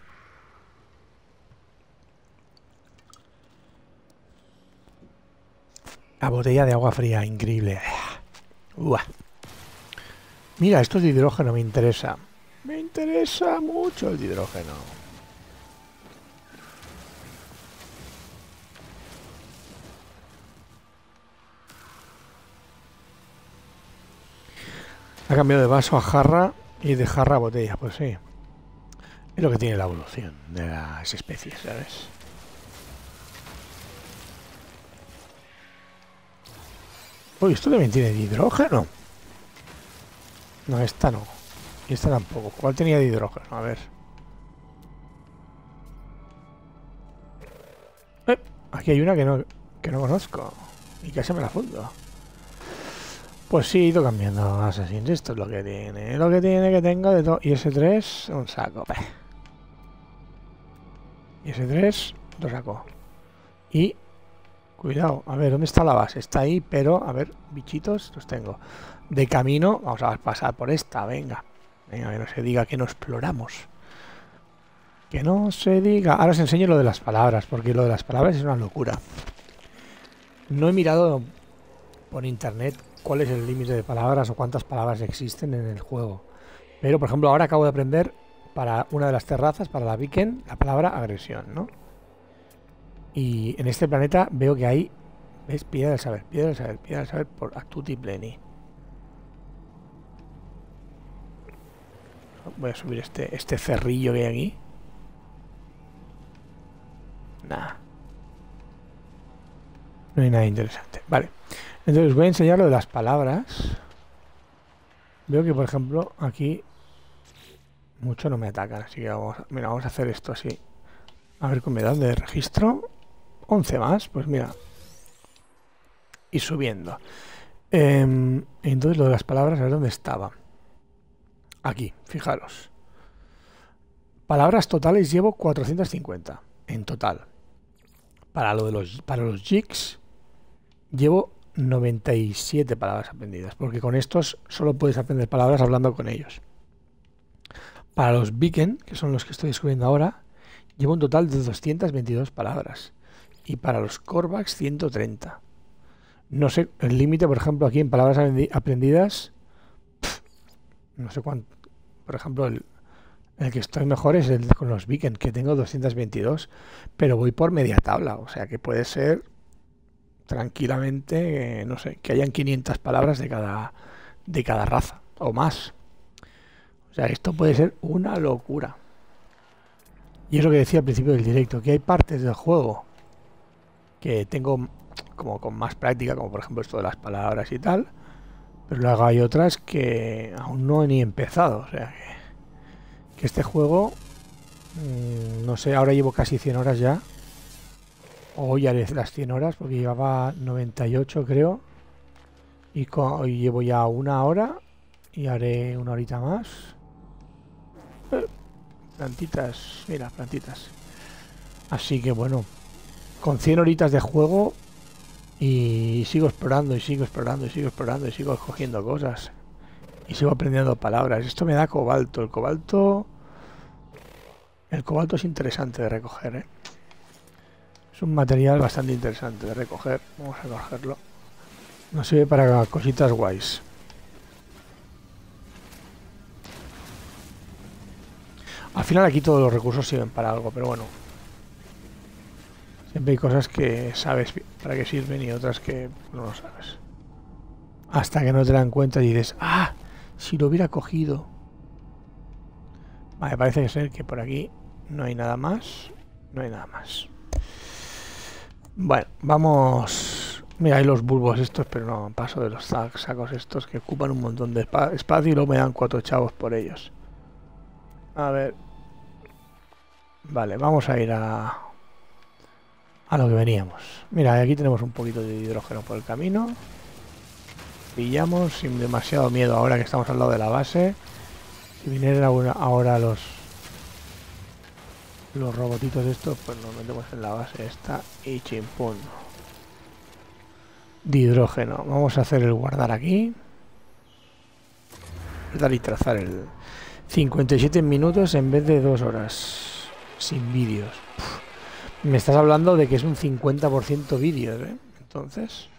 La botella de agua fría, increíble. Uah. Mira, esto es de hidrógeno, me interesa. Me interesa mucho el de hidrógeno. Ha cambiado de vaso a jarra y de jarra a botella, pues sí. Es lo que tiene la evolución de las especies, ¿sabes? Uy, esto también tiene de hidrógeno. No, esta no. Y esta tampoco. ¿Cuál tenía de hidrógeno? A ver. Eh, aquí hay una que no, que no conozco. Y casi me la fundo. Pues sí, he ido cambiando Assassin's. Esto es lo que tiene. Lo que tiene que tengo de todo. Y ese tres, un saco. Y ese tres, otro saco. Y... cuidado, a ver, ¿dónde está la base? Está ahí, pero, a ver, bichitos, los tengo. De camino, vamos a pasar por esta, venga. Venga, que no se diga que no exploramos. Que no se diga... Ahora os enseño lo de las palabras, porque lo de las palabras es una locura. No he mirado por internet cuál es el límite de palabras o cuántas palabras existen en el juego. Pero, por ejemplo, ahora acabo de aprender para una de las terrazas, para la Beacon, la palabra agresión, ¿no? Y en este planeta veo que hay, ¿ves? Piedra del saber, piedra del saber, piedra del saber por Actuti Pleni. Voy a subir este, este cerrillo que hay aquí. Nada. No hay nada interesante. Vale. Entonces voy a enseñar lo de las palabras. Veo que, por ejemplo, aquí mucho no me atacan. Así que vamos a, mira, vamos a hacer esto así. A ver cómo me dan de registro. once más, pues mira. Y subiendo. Eh, entonces lo de las palabras, a ver dónde estaba. Aquí, fijaros. Palabras totales llevo cuatrocientas cincuenta en total. Para lo de los para los jigs llevo noventa y siete palabras aprendidas, porque con estos solo puedes aprender palabras hablando con ellos. Para los beacon, que son los que estoy descubriendo ahora, llevo un total de doscientas veintidós palabras. Y para los Corvax ciento treinta. No sé, el límite, por ejemplo, aquí en palabras aprendidas, pff, no sé cuánto. Por ejemplo, el, el que estoy mejor es el con los beacon, que tengo doscientas veintidós, pero voy por media tabla, o sea que puede ser tranquilamente, eh, no sé, que hayan quinientas palabras de cada, de cada raza, o más. O sea, esto puede ser una locura. Y es lo que decía al principio del directo, que hay partes del juego que tengo como con más práctica, como por ejemplo esto de las palabras y tal, pero luego hay otras que aún no he ni empezado, o sea que, que este juego, mmm, no sé, ahora llevo casi cien horas ya, hoy haré las cien horas porque llevaba noventa y ocho creo, y hoy llevo ya una hora y haré una horita más. Eh, plantitas, mira, plantitas. Así que bueno, con cien horitas de juego y sigo explorando y sigo explorando y sigo explorando y sigo cogiendo cosas y sigo aprendiendo palabras. Esto me da cobalto. El cobalto el cobalto es interesante de recoger, ¿eh? Es un material bastante interesante de recoger. Vamos a cogerlo. Nos sirve para cositas guays. Al final aquí todos los recursos sirven para algo, pero bueno, siempre hay cosas que sabes para qué sirven y otras que no lo sabes. Hasta que no te dan cuenta y dices, ¡ah! Si lo hubiera cogido. Vale, parece ser que por aquí no hay nada más. No hay nada más. Bueno, vamos... Mira, hay los bulbos estos, pero no, paso de los sacos estos que ocupan un montón de espacio y luego me dan cuatro chavos por ellos. A ver. Vale, vamos a ir a... a lo que veníamos. Mira, aquí tenemos un poquito de hidrógeno por el camino. Pillamos sin demasiado miedo ahora que estamos al lado de la base. Si vinieran ahora los... los robotitos estos, pues nos metemos en la base esta y chimpún. De hidrógeno. Vamos a hacer el guardar aquí. Guardar y trazar el cincuenta y siete minutos en vez de dos horas. Sin vídeos. Me estás hablando de que es un cincuenta por ciento vídeos, ¿eh? Entonces...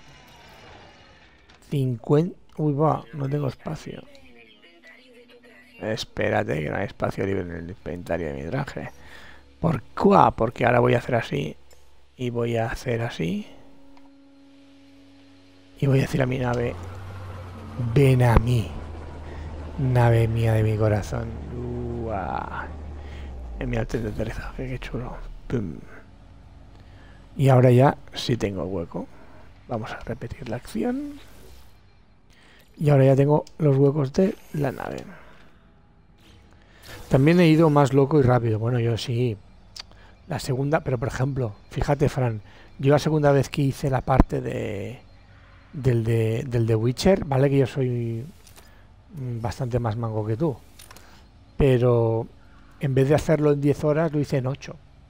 cincuenta... Uy, va, no tengo espacio. Espérate, que no hay espacio libre en el inventario de mi traje. ¿Por qué? Porque ahora voy a hacer así. Y voy a hacer así. Y voy a decir a mi nave: ven a mí, nave mía de mi corazón. Uah. En mi alto de aterrizaje, qué chulo. Pum. Y ahora ya sí tengo hueco. Vamos a repetir la acción. Y ahora ya tengo los huecos de la nave. También he ido más loco y rápido. Bueno, yo sí. La segunda, pero por ejemplo, fíjate, Fran, yo la segunda vez que hice la parte de del de del de Witcher, vale que yo soy bastante más mango que tú, pero en vez de hacerlo en diez horas lo hice en ocho.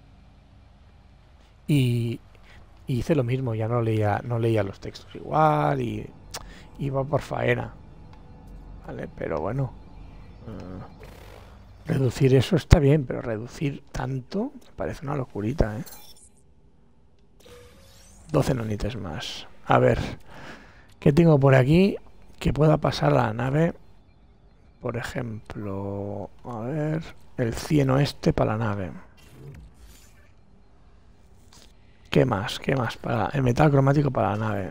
Y, y hice lo mismo, ya no leía no leía los textos igual y iba por faena. Vale, pero bueno. Uh, Reducir eso está bien, pero reducir tanto me parece una locurita, ¿eh? doce nanites más. A ver, ¿qué tengo por aquí que pueda pasar a la nave? Por ejemplo, a ver, el cieno este para la nave. ¿Qué más? ¿Qué más? Para el metal cromático para la nave.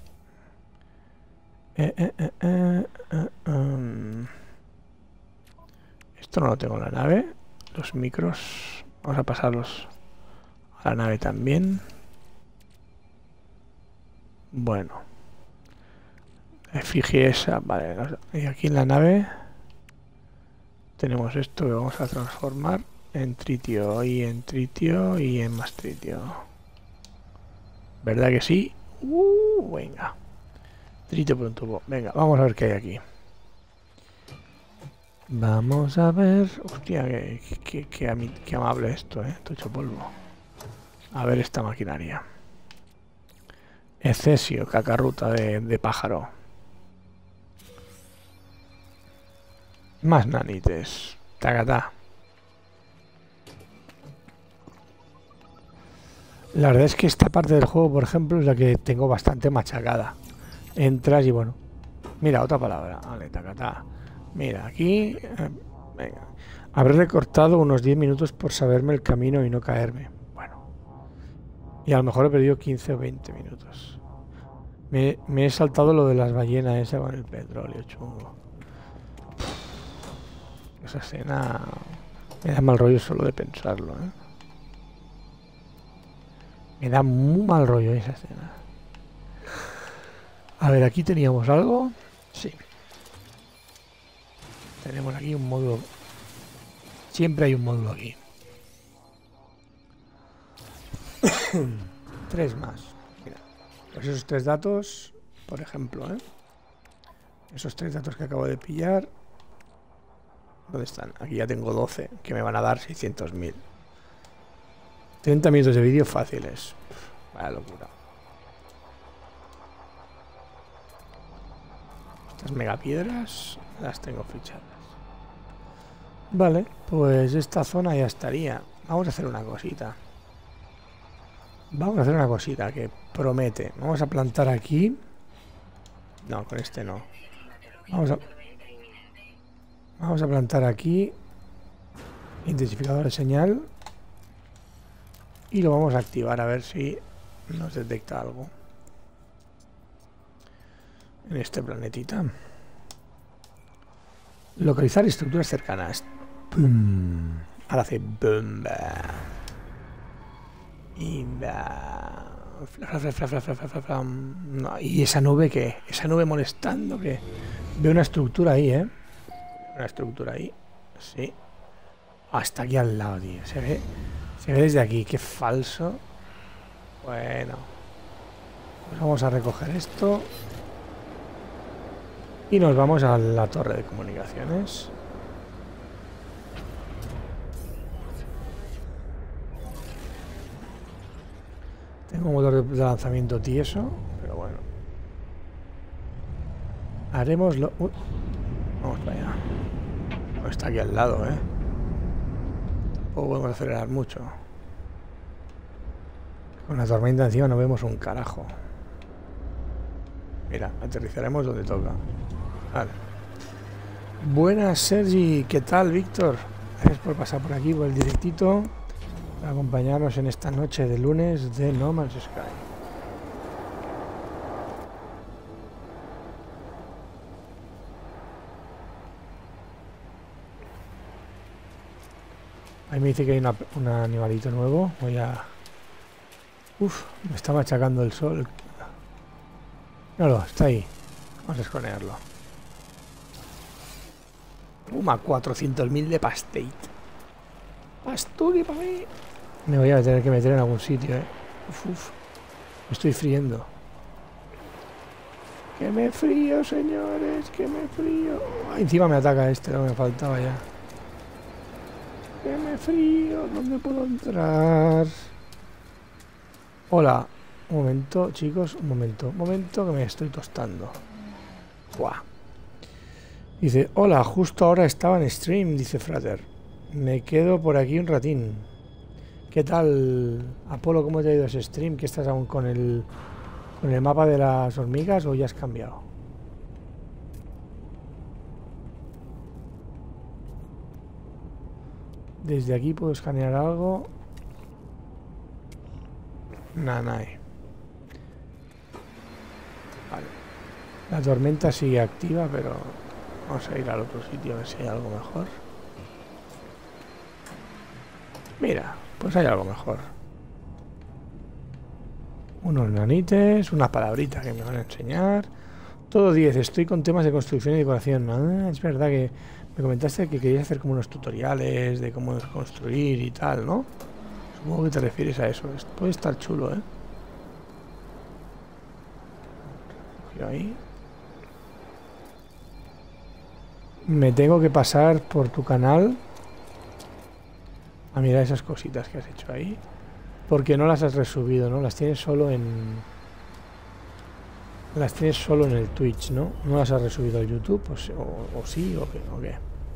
Eh, eh, eh, eh, eh, um. Esto no lo tengo en la nave. Los micros. Vamos a pasarlos a la nave también. Bueno. Efigie esa. Vale. Y aquí en la nave tenemos esto que vamos a transformar en tritio. Y en tritio y en más tritio. ¿Verdad que sí? Uh, venga. Tritio por un tubo. Venga, vamos a ver qué hay aquí. Vamos a ver... Hostia, qué, qué, qué, ami, qué amable esto, ¿eh? Todo hecho polvo. A ver esta maquinaria. Excesio, cacarruta de, de pájaro. Más nanites. Tacatá. La verdad es que esta parte del juego, por ejemplo, es la que tengo bastante machacada. Entras y bueno... Mira, otra palabra. Vale, tacatá. Mira, aquí... Eh, venga. Habré recortado unos diez minutos por saberme el camino y no caerme. Bueno. Y a lo mejor he perdido quince o veinte minutos. Me, me he saltado lo de las ballenas esa con el petróleo, chungo. Esa escena... Me da mal rollo solo de pensarlo, ¿eh? Me da muy mal rollo esa escena. A ver, aquí teníamos algo. Sí. Tenemos aquí un módulo. Siempre hay un módulo aquí. Tres más. Mira. Pues esos tres datos, por ejemplo, ¿eh? Esos tres datos que acabo de pillar. ¿Dónde están? Aquí ya tengo doce, que me van a dar seiscientos mil. treinta minutos de vídeo fáciles. Vaya locura. Estas megapiedras las tengo fichadas. Vale, pues esta zona ya estaría. Vamos a hacer una cosita. Vamos a hacer una cosita que promete. Vamos a plantar aquí. No, con este no. Vamos a... Vamos a plantar aquí. Intensificador de señal. Y lo vamos a activar a ver si nos detecta algo. En este planetita. Localizar estructuras cercanas. ¡Pum! Ahora hace boom. Y va. No, y esa nube que, esa nube molestando que veo una estructura ahí, ¿eh? Una estructura ahí, sí. Hasta aquí al lado, tío. Se ve, se ve desde aquí, qué falso. Bueno, pues vamos a recoger esto. Y nos vamos a la torre de comunicaciones. Tengo un motor de lanzamiento tieso, pero bueno. Haremos lo... Uy. Vamos para allá. No, está aquí al lado, ¿eh? Tampoco podemos acelerar mucho. Con la tormenta encima no vemos un carajo. Mira, aterrizaremos donde toca. Vale. Buenas, Sergi. ¿Qué tal, Víctor? Gracias por pasar por aquí, por el directito, para acompañarnos en esta noche de lunes de No Man's Sky. Ahí me dice que hay una, un animalito nuevo. Voy a... Uf, me está machacando el sol. No, no, está ahí. Vamos a escanearlo. Puma, cuatrocientos mil de pastel. Pasturi para mí. Me voy a tener que meter en algún sitio, eh. Uf, uf. Me estoy friendo. Que me frío, señores, que me frío. Ah, encima me ataca este, no me faltaba ya. Que me frío, ¿dónde puedo entrar? Hola. Un momento, chicos, un momento. Un momento que me estoy tostando. Buah. Dice, hola, justo ahora estaba en stream, dice Frater. Me quedo por aquí un ratín. ¿Qué tal, Apolo? ¿Cómo te ha ido ese stream? ¿Que estás aún con el, con el mapa de las hormigas o ya has cambiado? Desde aquí puedo escanear algo. Nanay. Vale. La tormenta sigue activa, pero vamos a ir al otro sitio a ver si hay algo mejor. Mira, pues hay algo mejor. Unos nanites, unas palabritas que me van a enseñar. Todo diez, estoy con temas de construcción y decoración. Ah, es verdad que me comentaste que querías hacer como unos tutoriales de cómo construir y tal, ¿no? Supongo que te refieres a eso. Puede estar chulo, ¿eh? Ahí. Me tengo que pasar por tu canal a mirar esas cositas que has hecho ahí. Porque no las has resubido, ¿no? Las tienes solo en... Las tienes solo en el Twitch, ¿no? No las has resubido al YouTube, pues, o, o sí, o qué, o qué.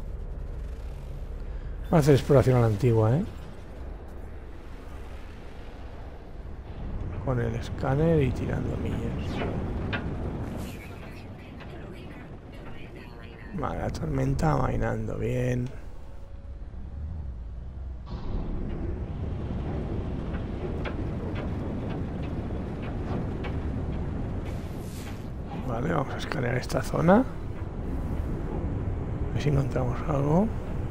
Vamos a hacer exploración a la antigua, ¿eh? Con el escáner y tirando millas. Vale, la tormenta amainando bien. Vale, vamos a escanear esta zona. A ver si encontramos algo.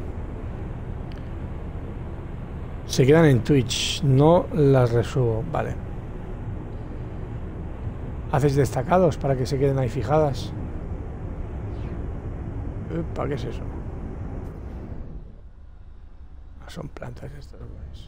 Se quedan en Twitch, no las resubo. Vale. ¿Haces destacados para que se queden ahí fijadas? ¿Para qué es eso? Ah, son plantas estas, pues.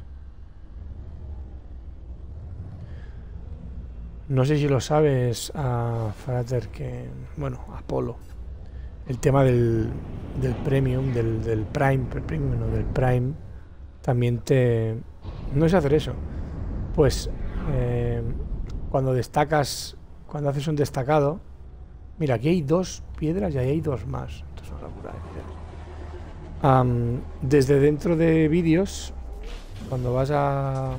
No sé si lo sabes, a Frater, que... Bueno, Apolo. El tema del, del Premium, del, del Prime, Premium, no, del Prime, también te... No es hacer eso. Pues, eh, cuando destacas, cuando haces un destacado... Mira, aquí hay dos piedras y ahí hay dos más. Esto es una locura de piedras. Um, desde dentro de vídeos, cuando vas a...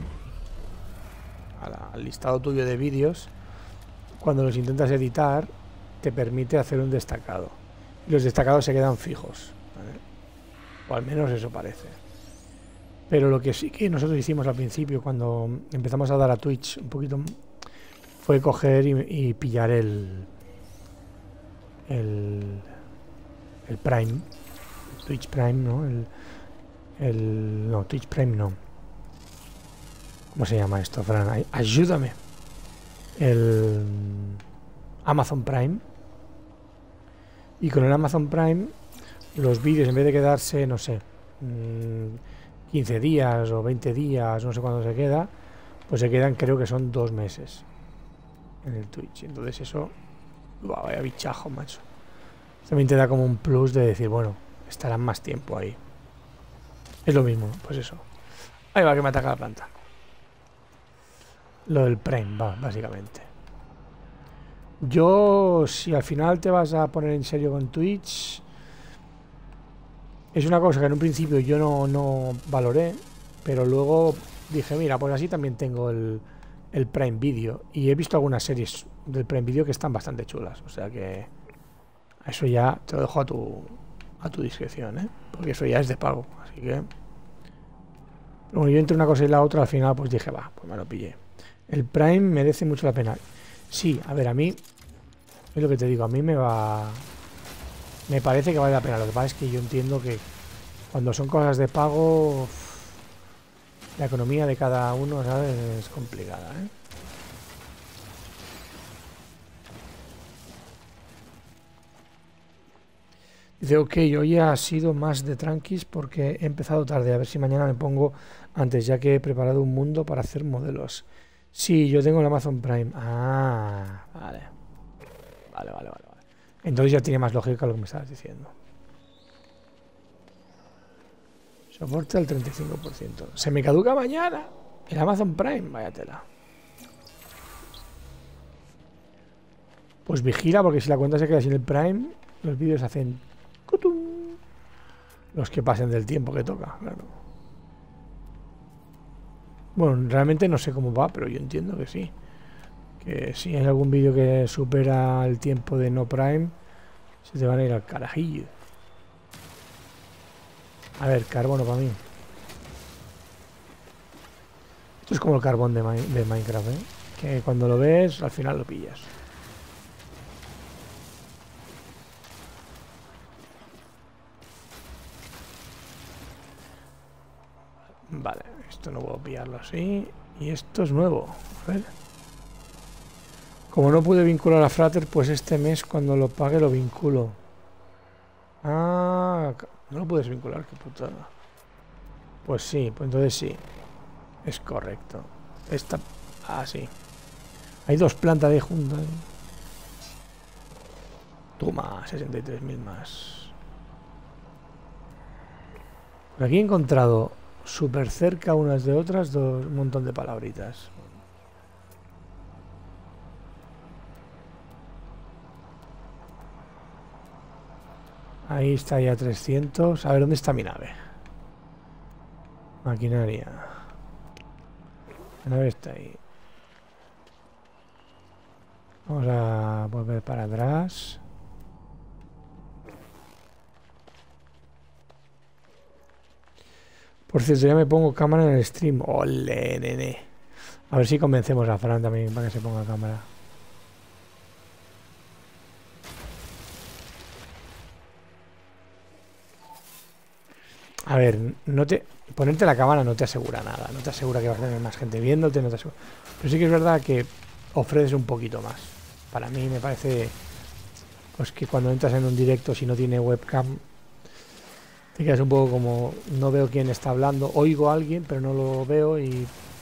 al listado tuyo de vídeos, cuando los intentas editar te permite hacer un destacado y los destacados se quedan fijos, ¿vale? O al menos eso parece. Pero lo que sí que nosotros hicimos al principio, cuando empezamos a dar a Twitch un poquito, fue coger y, y pillar el el el Prime, el Twitch Prime, ¿no? El, el no, Twitch Prime no. ¿Cómo se llama esto, Fran? Ay, ayúdame. El Amazon Prime. Y con el Amazon Prime, los vídeos, en vez de quedarse, no sé, quince días o veinte días, no sé cuándo se queda, pues se quedan, creo que son dos meses en el Twitch. Entonces eso, wow, vaya bichajo, macho. También te da como un plus de decir, bueno, estarán más tiempo ahí. Es lo mismo, pues eso. Ahí va, que me ataca la planta. Lo del Prime, va, básicamente. Yo, si al final te vas a poner en serio con Twitch, es una cosa que en un principio yo no, no valoré, pero luego dije, mira, pues así también tengo el, el Prime Video. Y he visto algunas series del Prime Video que están bastante chulas. O sea que eso ya te lo dejo a tu, a tu discreción, ¿eh? Porque eso ya es de pago. Así que... Bueno, yo entre una cosa y la otra al final pues dije, va, pues me lo pillé. El Prime merece mucho la pena. Sí, a ver, a mí es lo que te digo, a mí me va... Me parece que vale la pena. Lo que pasa es que yo entiendo que cuando son cosas de pago, la economía de cada uno, ¿sabes? Es complicada, ¿eh? Dice, ok, hoy ha sido más de tranquis porque he empezado tarde. A ver si mañana me pongo antes, ya que he preparado un mundo para hacer modelos. Sí, yo tengo el Amazon Prime. Ah, vale. Vale, vale, vale. vale. Entonces ya tiene más lógica lo que me estabas diciendo. Soporte al treinta y cinco por ciento. Se me caduca mañana el Amazon Prime. Vaya tela. Pues vigila, porque si la cuenta se queda sin el Prime, los vídeos hacen... ¡cutum! Los que pasen del tiempo que toca, claro. Bueno, realmente no sé cómo va, pero yo entiendo que sí. Que si hay algún vídeo que supera el tiempo de no Prime, se te van a ir al carajillo. A ver, carbono para mí. Esto es como el carbón de, Mi- de Minecraft, ¿eh? Que cuando lo ves, al final lo pillas. Vale, esto no puedo pillarlo así. Y esto es nuevo. A ver. Como no pude vincular a Frater, pues este mes cuando lo pague lo vinculo. Ah, no lo puedes vincular, qué putada. Pues sí, pues entonces sí. Es correcto. Esta... Ah, sí. Hay dos plantas de juntas. Toma, sesenta y tres mil más. Por aquí he encontrado súper cerca unas de otras dos, un montón de palabritas. Ahí está ya trescientos. A ver, ¿dónde está mi nave? Maquinaria. La nave está ahí. Vamos a volver para atrás. Por cierto, ya me pongo cámara en el stream. ¡Ole, nene! A ver si convencemos a Fran también para que se ponga cámara. A ver, no te ponerte la cámara no te asegura nada. No te asegura que vas a tener más gente viéndote. No te asegura. Pero sí que es verdad que ofreces un poquito más. Para mí me parece pues que cuando entras en un directo, si no tiene webcam, te quedas un poco como no veo quién está hablando. Oigo a alguien, pero no lo veo y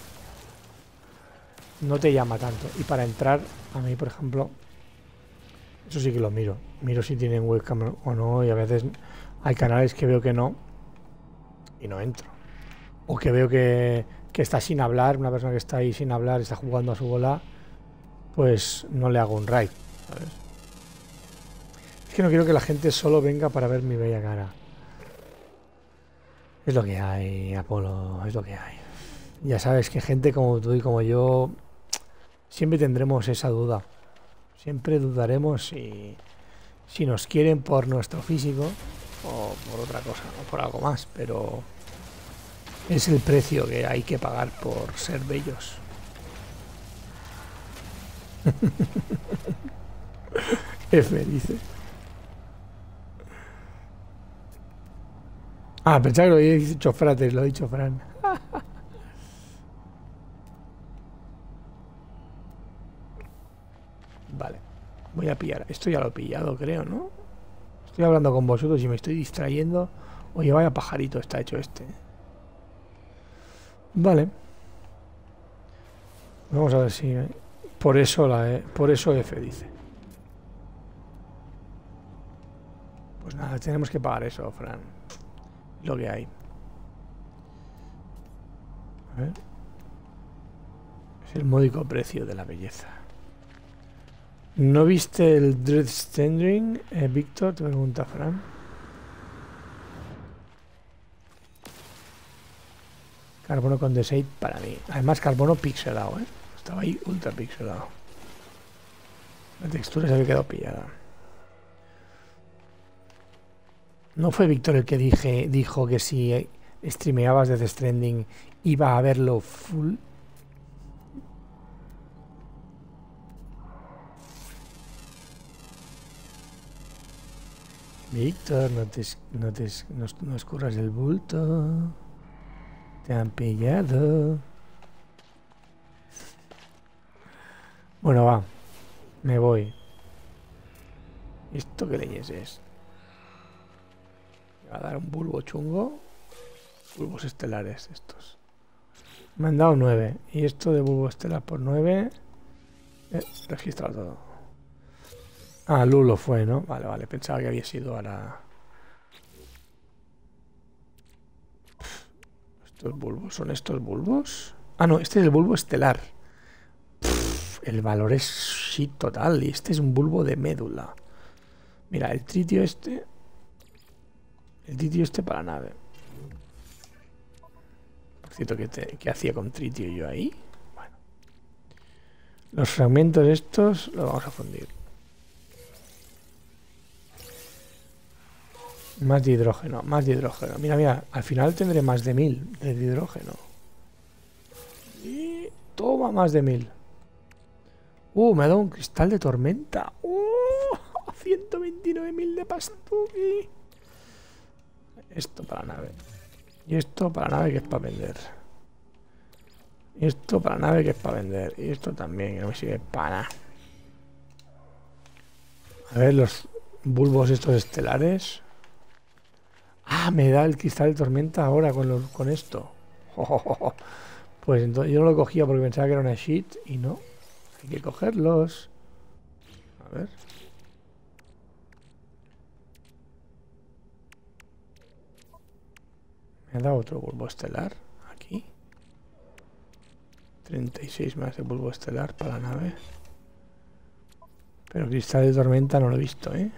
no te llama tanto. Y para entrar, a mí, por ejemplo, eso sí que lo miro. Miro si tienen webcam o no. Y a veces hay canales que veo que no y no entro. O que veo que, que está sin hablar, una persona que está ahí sin hablar, está jugando a su bola, pues no le hago un raid, ¿sabes? Es que no quiero que la gente solo venga para ver mi bella cara. Es lo que hay, Apolo, es lo que hay. Ya sabes que gente como tú y como yo siempre tendremos esa duda. Siempre dudaremos si, si nos quieren por nuestro físico o por otra cosa, o por algo más, pero es el precio que hay que pagar por ser bellos. F dice. Ah, pensaba que lo había dicho Frater, lo ha dicho Fran. Vale, voy a pillar. Esto ya lo he pillado, creo, ¿no? Estoy hablando con vosotros y me estoy distrayendo. Oye, vaya pajarito está hecho este. Vale. Vamos a ver si... eh, Por eso la E- por eso F dice. Pues nada, tenemos que pagar eso, Fran. Lo que hay. A ver. el módico precio de la belleza. ¿No viste el Death Stranding, eh, Víctor? Te pregunta Fran. Carbono Condensate para mí. Además, carbono pixelado, ¿eh? Estaba ahí ultra pixelado. La textura se había quedado pillada. ¿No fue Víctor el que dije, dijo que si streameabas Death Stranding iba a verlo full? Víctor, no te, no te no, no escurras el bulto. Te han pillado. Bueno, va. Me voy. ¿Esto qué leñes es? Me va a dar un bulbo chungo. Bulbos estelares estos. Me han dado nueve. Y esto de bulbo estelar por nueve. Eh, registrado todo. Ah, Lulo fue, ¿no? Vale, vale. Pensaba que había sido a la... ¿Estos bulbos? ¿Son estos bulbos? Ah, no. Este es el bulbo estelar. Pff, el valor es sí total. Y este es un bulbo de médula. Mira, el tritio este... El tritio este para la nave. Por cierto, ¿qué, te, qué hacía con tritio yo ahí? Bueno. Los fragmentos estos los vamos a fundir. Más de hidrógeno, más de hidrógeno. Mira, mira, al final tendré más de mil de hidrógeno. Y toma más de mil. Uh, me ha dado un cristal de tormenta. Uh, ciento veintinueve mil de pastuqui. Esto para la nave. Y esto para la nave que es para vender. Y esto para la nave que es para vender. Y esto también, que no me sirve para nada. A ver, los bulbos estos estelares. Ah, me da el cristal de tormenta ahora con, los, con esto. Oh, oh, oh. Pues entonces yo no lo cogía porque pensaba que era una sheet y no. Hay que cogerlos. A ver. Me ha dado otro bulbo estelar aquí. treinta y seis más de bulbo estelar para la nave. Pero cristal de tormenta no lo he visto, ¿eh?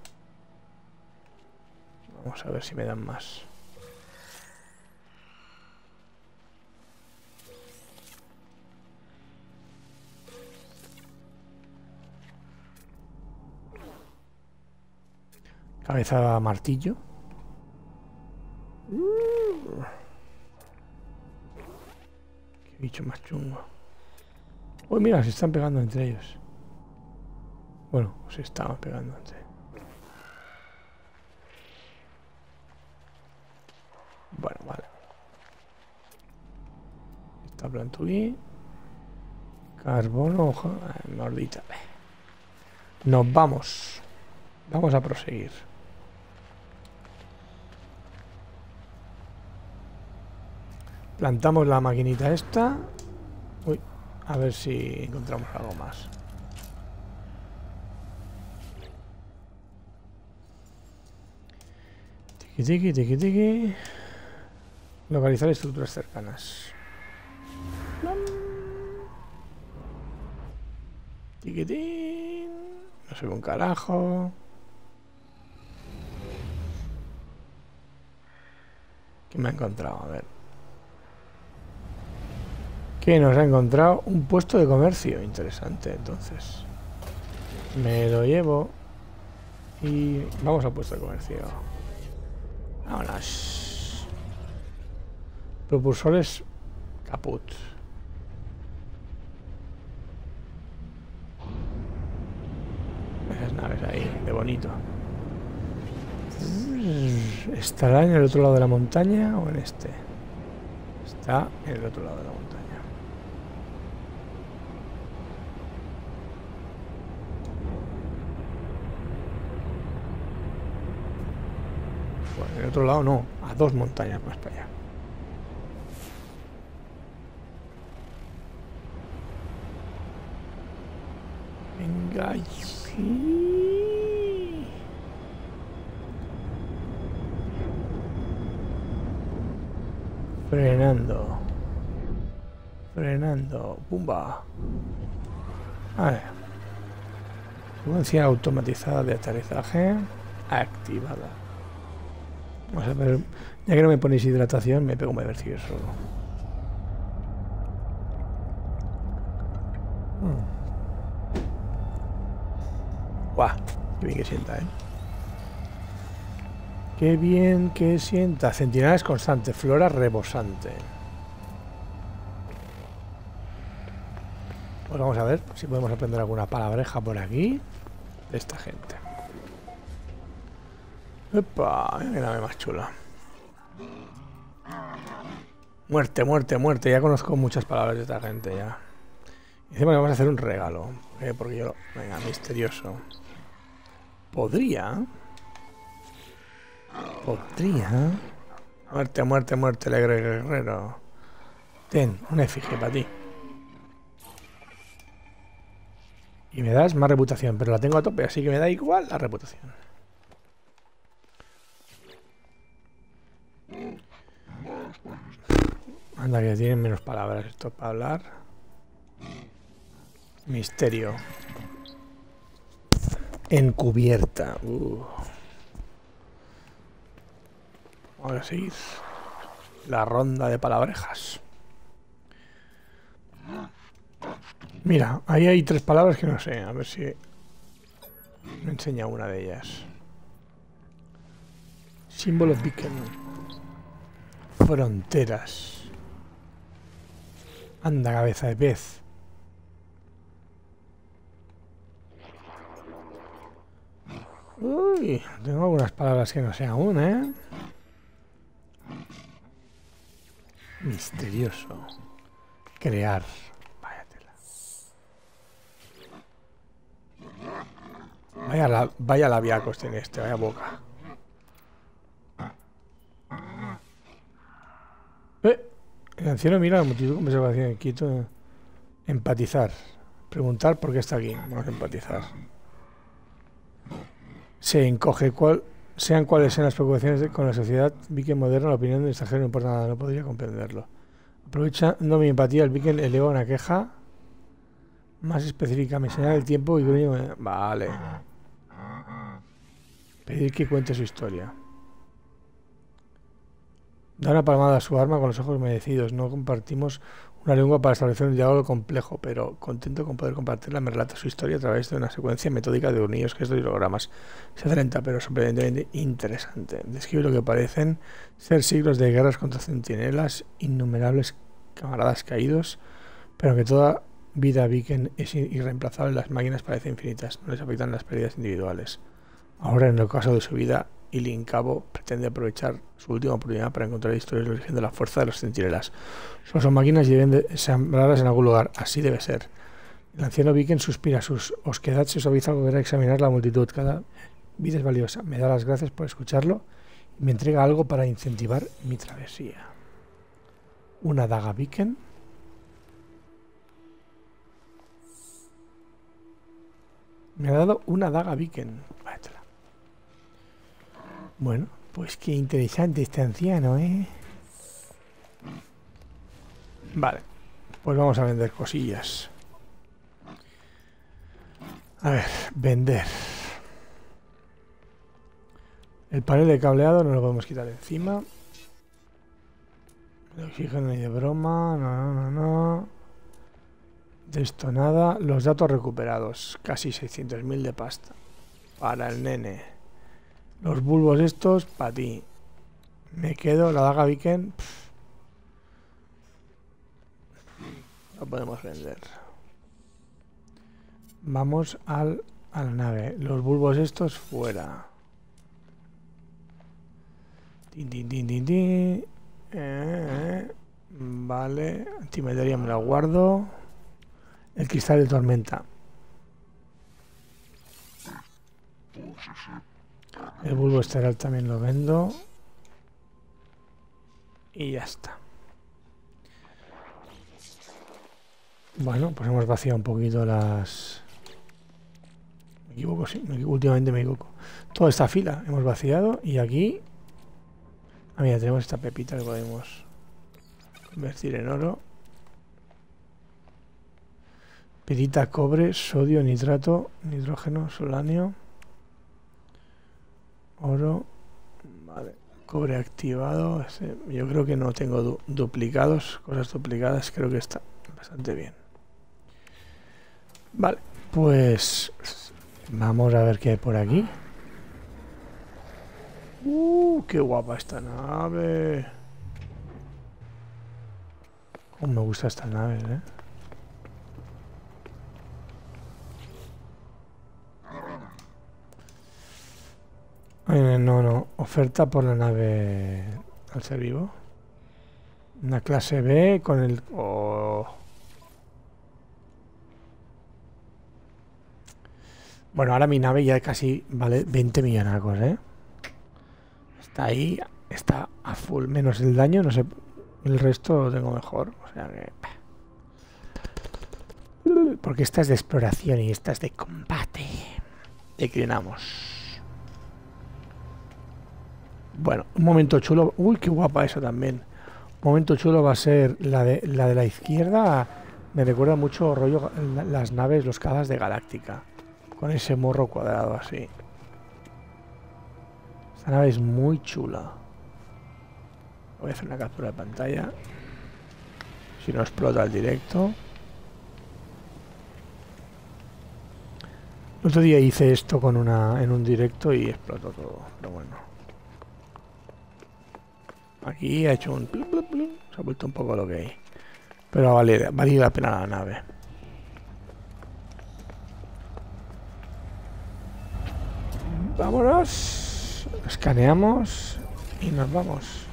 Vamos a ver si me dan más. Cabeza martillo. Uh. Qué bicho más chungo. Uy, mira, se están pegando entre ellos. Bueno, se estaban pegando entre ellos. Bueno, vale. Esta plantugui. Carbono, hoja. Mordita. Nos vamos. Vamos a proseguir. Plantamos la maquinita esta. Uy, a ver si encontramos algo más. Tiki tiki tiki tiki. Localizar estructuras cercanas. Tiquitín. No se ve un carajo. ¿Qué me ha encontrado? A ver. ¿Qué nos ha encontrado? Un puesto de comercio. Interesante, entonces. Me lo llevo. Y vamos al puesto de comercio. Vámonos. Propulsores caput. Esas naves ahí, de bonito. ¿Estará en el otro lado de la montaña o en este? Está en el otro lado de la montaña. Bueno, en el otro lado no, a dos montañas más para allá. Venga, sí. Frenando. Frenando. Pumba. Vale. Secuencia automatizada de aterrizaje activada. Vamos a ver. Ya que no me ponéis hidratación, me pego un bebercillo solo. Hmm. Guau, qué bien que sienta, eh. Qué bien que sienta. Centinelas constante, flora rebosante. Pues vamos a ver si podemos aprender alguna palabreja por aquí de esta gente. ¡Epa! Qué nave más chula. Muerte, muerte, muerte. Ya conozco muchas palabras de esta gente ya. Y encima le vamos a hacer un regalo. ¿Eh? Porque yo... Venga, misterioso. ¿Podría? ¿Podría? Muerte, muerte, muerte, alegre guerrero. Ten, un efigie para ti. Y me das más reputación, pero la tengo a tope, así que me da igual la reputación. Anda, que tienen menos palabras esto para hablar. Misterio. Encubierta. Uh. Vamos a seguir la ronda de palabrejas. Mira, ahí hay tres palabras que no sé. A ver si me enseña una de ellas. Símbolo beacon. Fronteras. Anda, cabeza de pez. Uy, tengo algunas palabras que no sé aún, ¿eh? Misterioso. Crear. Vaya tela. Vaya, la, vaya labiacos tiene este, vaya boca. Eh, el anciano mira la multitud con observación quieto. Empatizar. Preguntar por qué está aquí. Vamos a empatizar. Se encoge. ¿Cuál, sean cuales sean las preocupaciones de, con la sociedad Viking moderna, la opinión del extranjero no importa nada, no podría comprenderlo. Aprovechando mi empatía, el Viking eleva una queja más específica. Me señala el tiempo y coño, vale. Pedir que cuente su historia. Da una palmada a su arma con los ojos humedecidos. No compartimos una lengua para establecer un diálogo complejo, pero contento con poder compartirla, me relata su historia a través de una secuencia metódica de unidos, gestos y hologramas. Se hace lenta, pero sorprendentemente interesante. Describe lo que parecen ser siglos de guerras contra centinelas, innumerables camaradas caídos, pero que toda vida Viking es irreemplazable, las máquinas parecen infinitas, no les afectan las pérdidas individuales. Ahora, en el caso de su vida, Ilin Cabo pretende aprovechar su última oportunidad para encontrar la historia y el origen de la fuerza de los centinelas. Solo son máquinas y deben de ensamblarlas en algún lugar. Así debe ser. El anciano Viking suspira. Su osquedad se suaviza al volver a examinar la multitud. Cada vida es valiosa. Me da las gracias por escucharlo y me entrega algo para incentivar mi travesía. Una daga Viking. Me ha dado una daga Viking. Váyatela. Bueno, pues qué interesante este anciano, ¿eh? Vale, pues vamos a vender cosillas. A ver, vender. El panel de cableado no lo podemos quitar encima. El oxígeno ni de broma, no, no, no, no. De esto nada. Los datos recuperados, casi seiscientos mil de pasta. Para el nene. Los bulbos estos, para ti. Me quedo la daga Viking. Pff. Lo podemos vender. Vamos al, a la nave. Los bulbos estos fuera. Tin, tin, tin, tin, tin. Eh, eh. Vale. Antimateria me la guardo. El cristal de tormenta. El bulbo esteral también lo vendo. Y ya está. Bueno, pues hemos vaciado un poquito las... Me equivoco, sí. Me equivoco, últimamente me equivoco. Toda esta fila hemos vaciado. Y aquí... Ah, mira, tenemos esta pepita que podemos convertir en oro. Pirita, cobre, sodio, nitrato, nitrógeno, solanio, oro. Vale, cobre activado. Ese, yo creo que no tengo du duplicados, cosas duplicadas. Creo que está bastante bien. Vale, pues vamos a ver qué hay por aquí. Uh, qué guapa esta nave. Cómo me gusta esta nave, eh. Eh, no, no. Oferta por la nave al ser vivo. Una clase B con el... Oh. Bueno, ahora mi nave ya casi vale veinte millonacos, ¿eh? Está ahí, está a full. Menos el daño, no sé. El resto lo tengo mejor. O sea que... Porque esta es de exploración y esta es de combate. Declinamos. Bueno, un momento chulo. Uy, qué guapa esa también. Un momento chulo va a ser la de la, de la izquierda. Me recuerda mucho rollo las naves, los cazas de Galáctica. Con ese morro cuadrado así. Esta nave es muy chula. Voy a hacer una captura de pantalla. Si no explota el directo. El otro día hice esto con una en un directo y explotó todo. Pero bueno. Aquí ha hecho un... Plum, plum, plum. Se ha vuelto un poco lo que hay. Pero vale, vale la pena la nave. Vámonos. Escaneamos. Y nos vamos.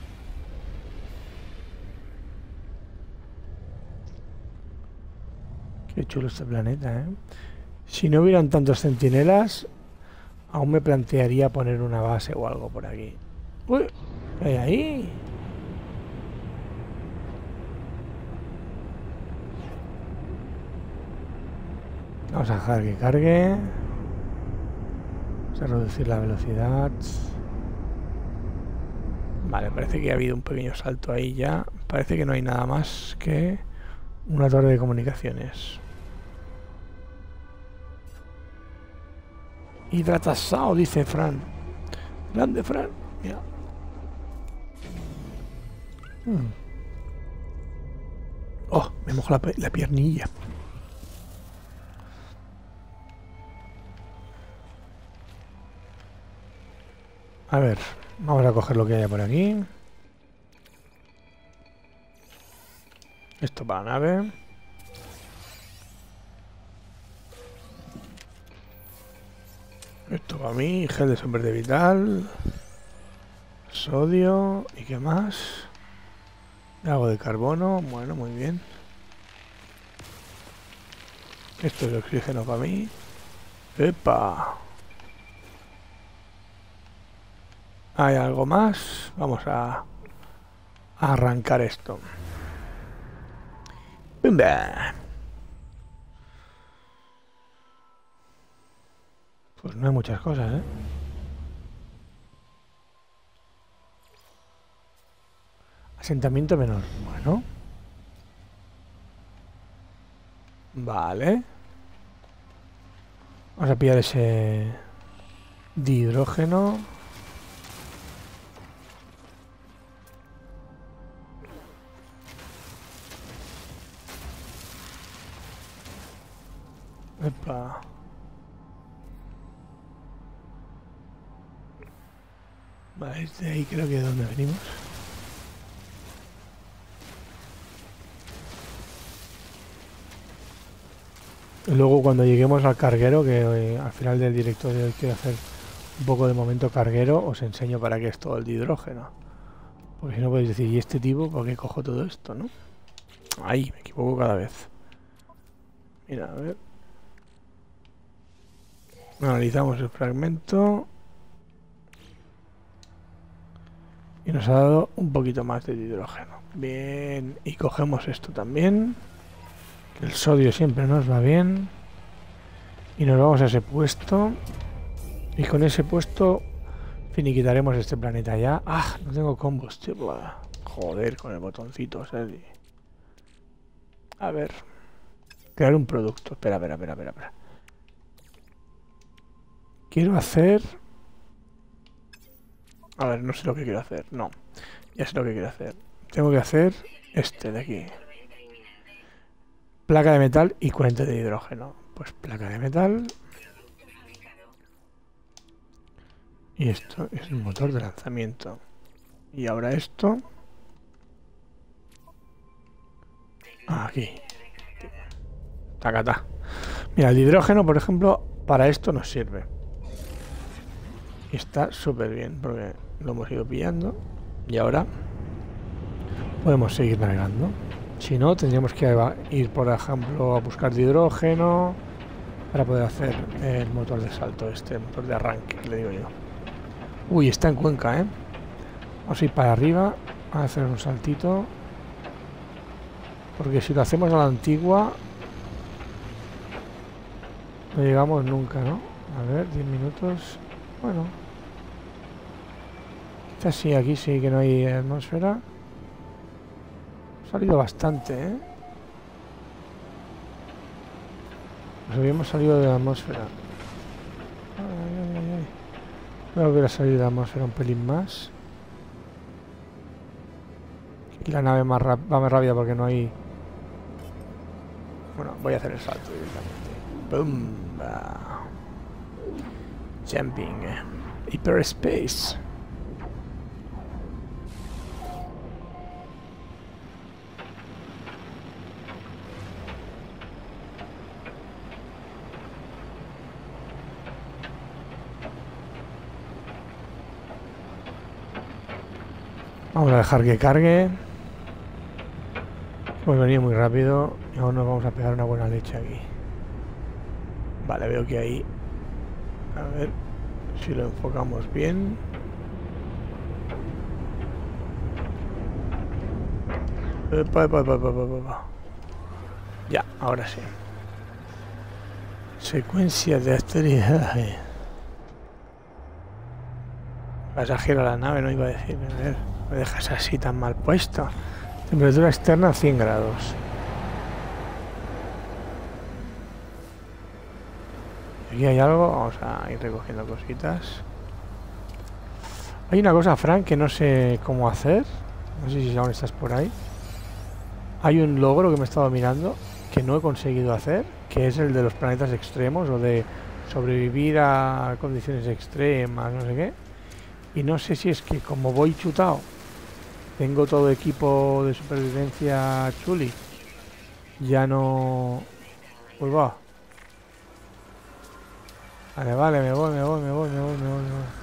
Qué chulo este planeta, ¿eh? Si no hubieran tantos centinelas, aún me plantearía poner una base o algo por aquí. Uy, ¿qué hay ahí? Vamos a dejar que cargue. Vamos a reducir la velocidad. Vale, parece que ha habido un pequeño salto ahí ya. Parece que no hay nada más que una torre de comunicaciones. Hidratazao, dice Fran. Grande, Fran. Mira. Hmm. Oh, me mojo la, la piernilla. A ver, vamos a coger lo que haya por aquí. Esto para la nave. Esto para mí, gel de sombra de vital. Sodio. ¿Y qué más? Algo de carbono. Bueno, muy bien. Esto es oxígeno para mí. ¡Epa! ¿Hay algo más? Vamos a, a arrancar esto. ¡Pumba! Pues no hay muchas cosas, ¿eh? Asentamiento menor. Bueno. Vale. Vamos a pillar ese dihidrógeno. Epa. Vale, desde ahí creo que es donde venimos. Y luego cuando lleguemos al carguero, que hoy, al final del directo de hoy quiero hacer un poco de momento carguero, os enseño para qué es todo el dihidrógeno. Porque si no podéis decir, ¿y este tipo por qué cojo todo esto, no? Ahí, me equivoco cada vez. Mira, a ver. Analizamos el fragmento. Y nos ha dado un poquito más de hidrógeno. Bien, y cogemos esto también. Que el sodio siempre nos va bien. Y nos vamos a ese puesto. Y con ese puesto finiquitaremos este planeta ya. ¡Ah! No tengo combustible. Joder, con el botoncito, ¿sabes? A ver. Crear un producto. Espera, espera, espera, espera, espera. Quiero hacer... A ver, no sé lo que quiero hacer. No, ya sé lo que quiero hacer. Tengo que hacer este de aquí. Placa de metal y cuente de hidrógeno. Pues placa de metal. Y esto es el motor de lanzamiento. Y ahora esto. Aquí. Tacata. Mira, el hidrógeno, por ejemplo, para esto nos sirve. Y está súper bien, porque lo hemos ido pillando. Y ahora podemos seguir navegando. Si no, tendríamos que ir, por ejemplo, a buscar de hidrógeno para poder hacer el motor de salto, este el motor de arranque, le digo yo. Uy, está en Cuenca, ¿eh? Vamos a ir para arriba, a hacer un saltito. Porque si lo hacemos a la antigua, no llegamos nunca, ¿no? A ver, diez minutos. Bueno. Quizás sí, aquí sí que no hay atmósfera. Ha salido bastante, ¿eh? Nos habíamos salido de la atmósfera. Ay, ay, ay, ay. Voy a volver a salir de la atmósfera un pelín más. Y la nave más va más rápida porque no hay... Bueno, voy a hacer el salto directamente. ¡Bum! Jumping. Hyperspace. Vamos a dejar que cargue. Hemos venido muy rápido y ahora nos vamos a pegar una buena leche aquí. Vale, veo que ahí... A ver si lo enfocamos bien. Epa, epa, epa, epa, epa. Ya, ahora sí. Secuencia de aterrizaje. Pasajero a la nave, no iba a decir. A ver, me dejas así tan mal puesto. Temperatura externa cien grados. Aquí hay algo, vamos a ir recogiendo cositas. Hay una cosa, Frank, que no sé cómo hacer. No sé si aún estás por ahí. Hay un logro que me he estado mirando que no he conseguido hacer, que es el de los planetas extremos o de sobrevivir a condiciones extremas, no sé qué. Y no sé si es que como voy chutado, tengo todo equipo de supervivencia chuli, ya no... Pues va. Vale, vale, me voy, me voy, me voy, me voy, me voy, me voy.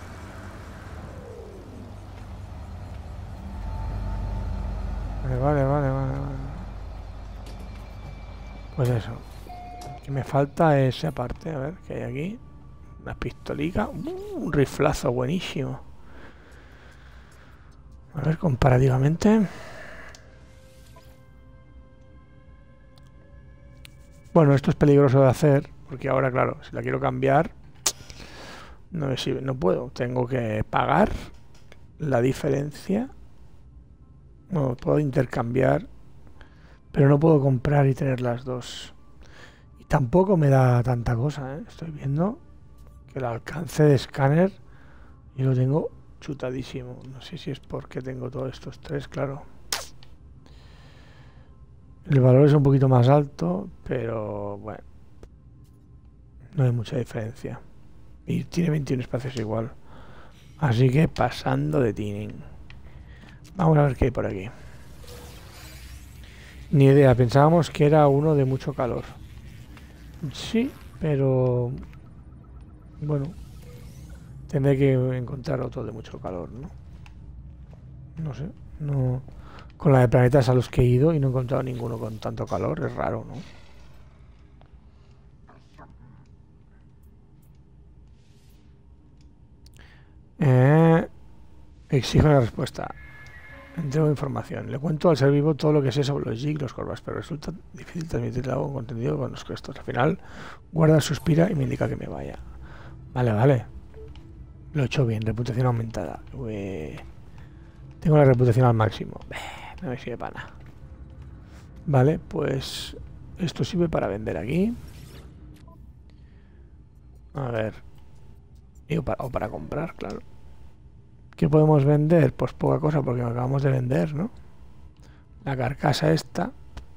Vale, vale, vale, vale, vale. Pues eso. Que me falta esa parte, a ver, ¿qué hay aquí? Una pistolica. Uh, un riflazo buenísimo. A ver, comparativamente. Bueno, esto es peligroso de hacer, porque ahora, claro, si la quiero cambiar, no me sirve, no puedo. Tengo que pagar la diferencia. Bueno, puedo intercambiar, pero no puedo comprar y tener las dos. Y tampoco me da tanta cosa, ¿eh? Estoy viendo que el alcance de escáner yo lo tengo chutadísimo. No sé si es porque tengo todos estos tres, claro. El valor es un poquito más alto, pero bueno, no hay mucha diferencia. Y tiene veintiún espacios igual. Así que pasando de tuning. Vamos a ver qué hay por aquí. Ni idea, pensábamos que era uno de mucho calor. Sí, pero... Bueno, tendré que encontrar otro de mucho calor, ¿no? No sé, no... Con la de planetas a los que he ido y no he encontrado ninguno con tanto calor, es raro, ¿no? Eh, exijo una respuesta. Entrego información. Le cuento al ser vivo todo lo que sé sobre los Jig y los Corvas, pero resulta difícil transmitir algo contenido con los gestos. Al final, guarda, suspira y me indica que me vaya. Vale, vale. Lo he hecho bien. Reputación aumentada. Ue... Tengo la reputación al máximo. No me sirve para nada. Vale, pues Esto sirve para vender aquí. A ver. Y o, para, o para comprar, claro. ¿Qué podemos vender? Pues poca cosa porque lo acabamos de vender, ¿no? La carcasa esta.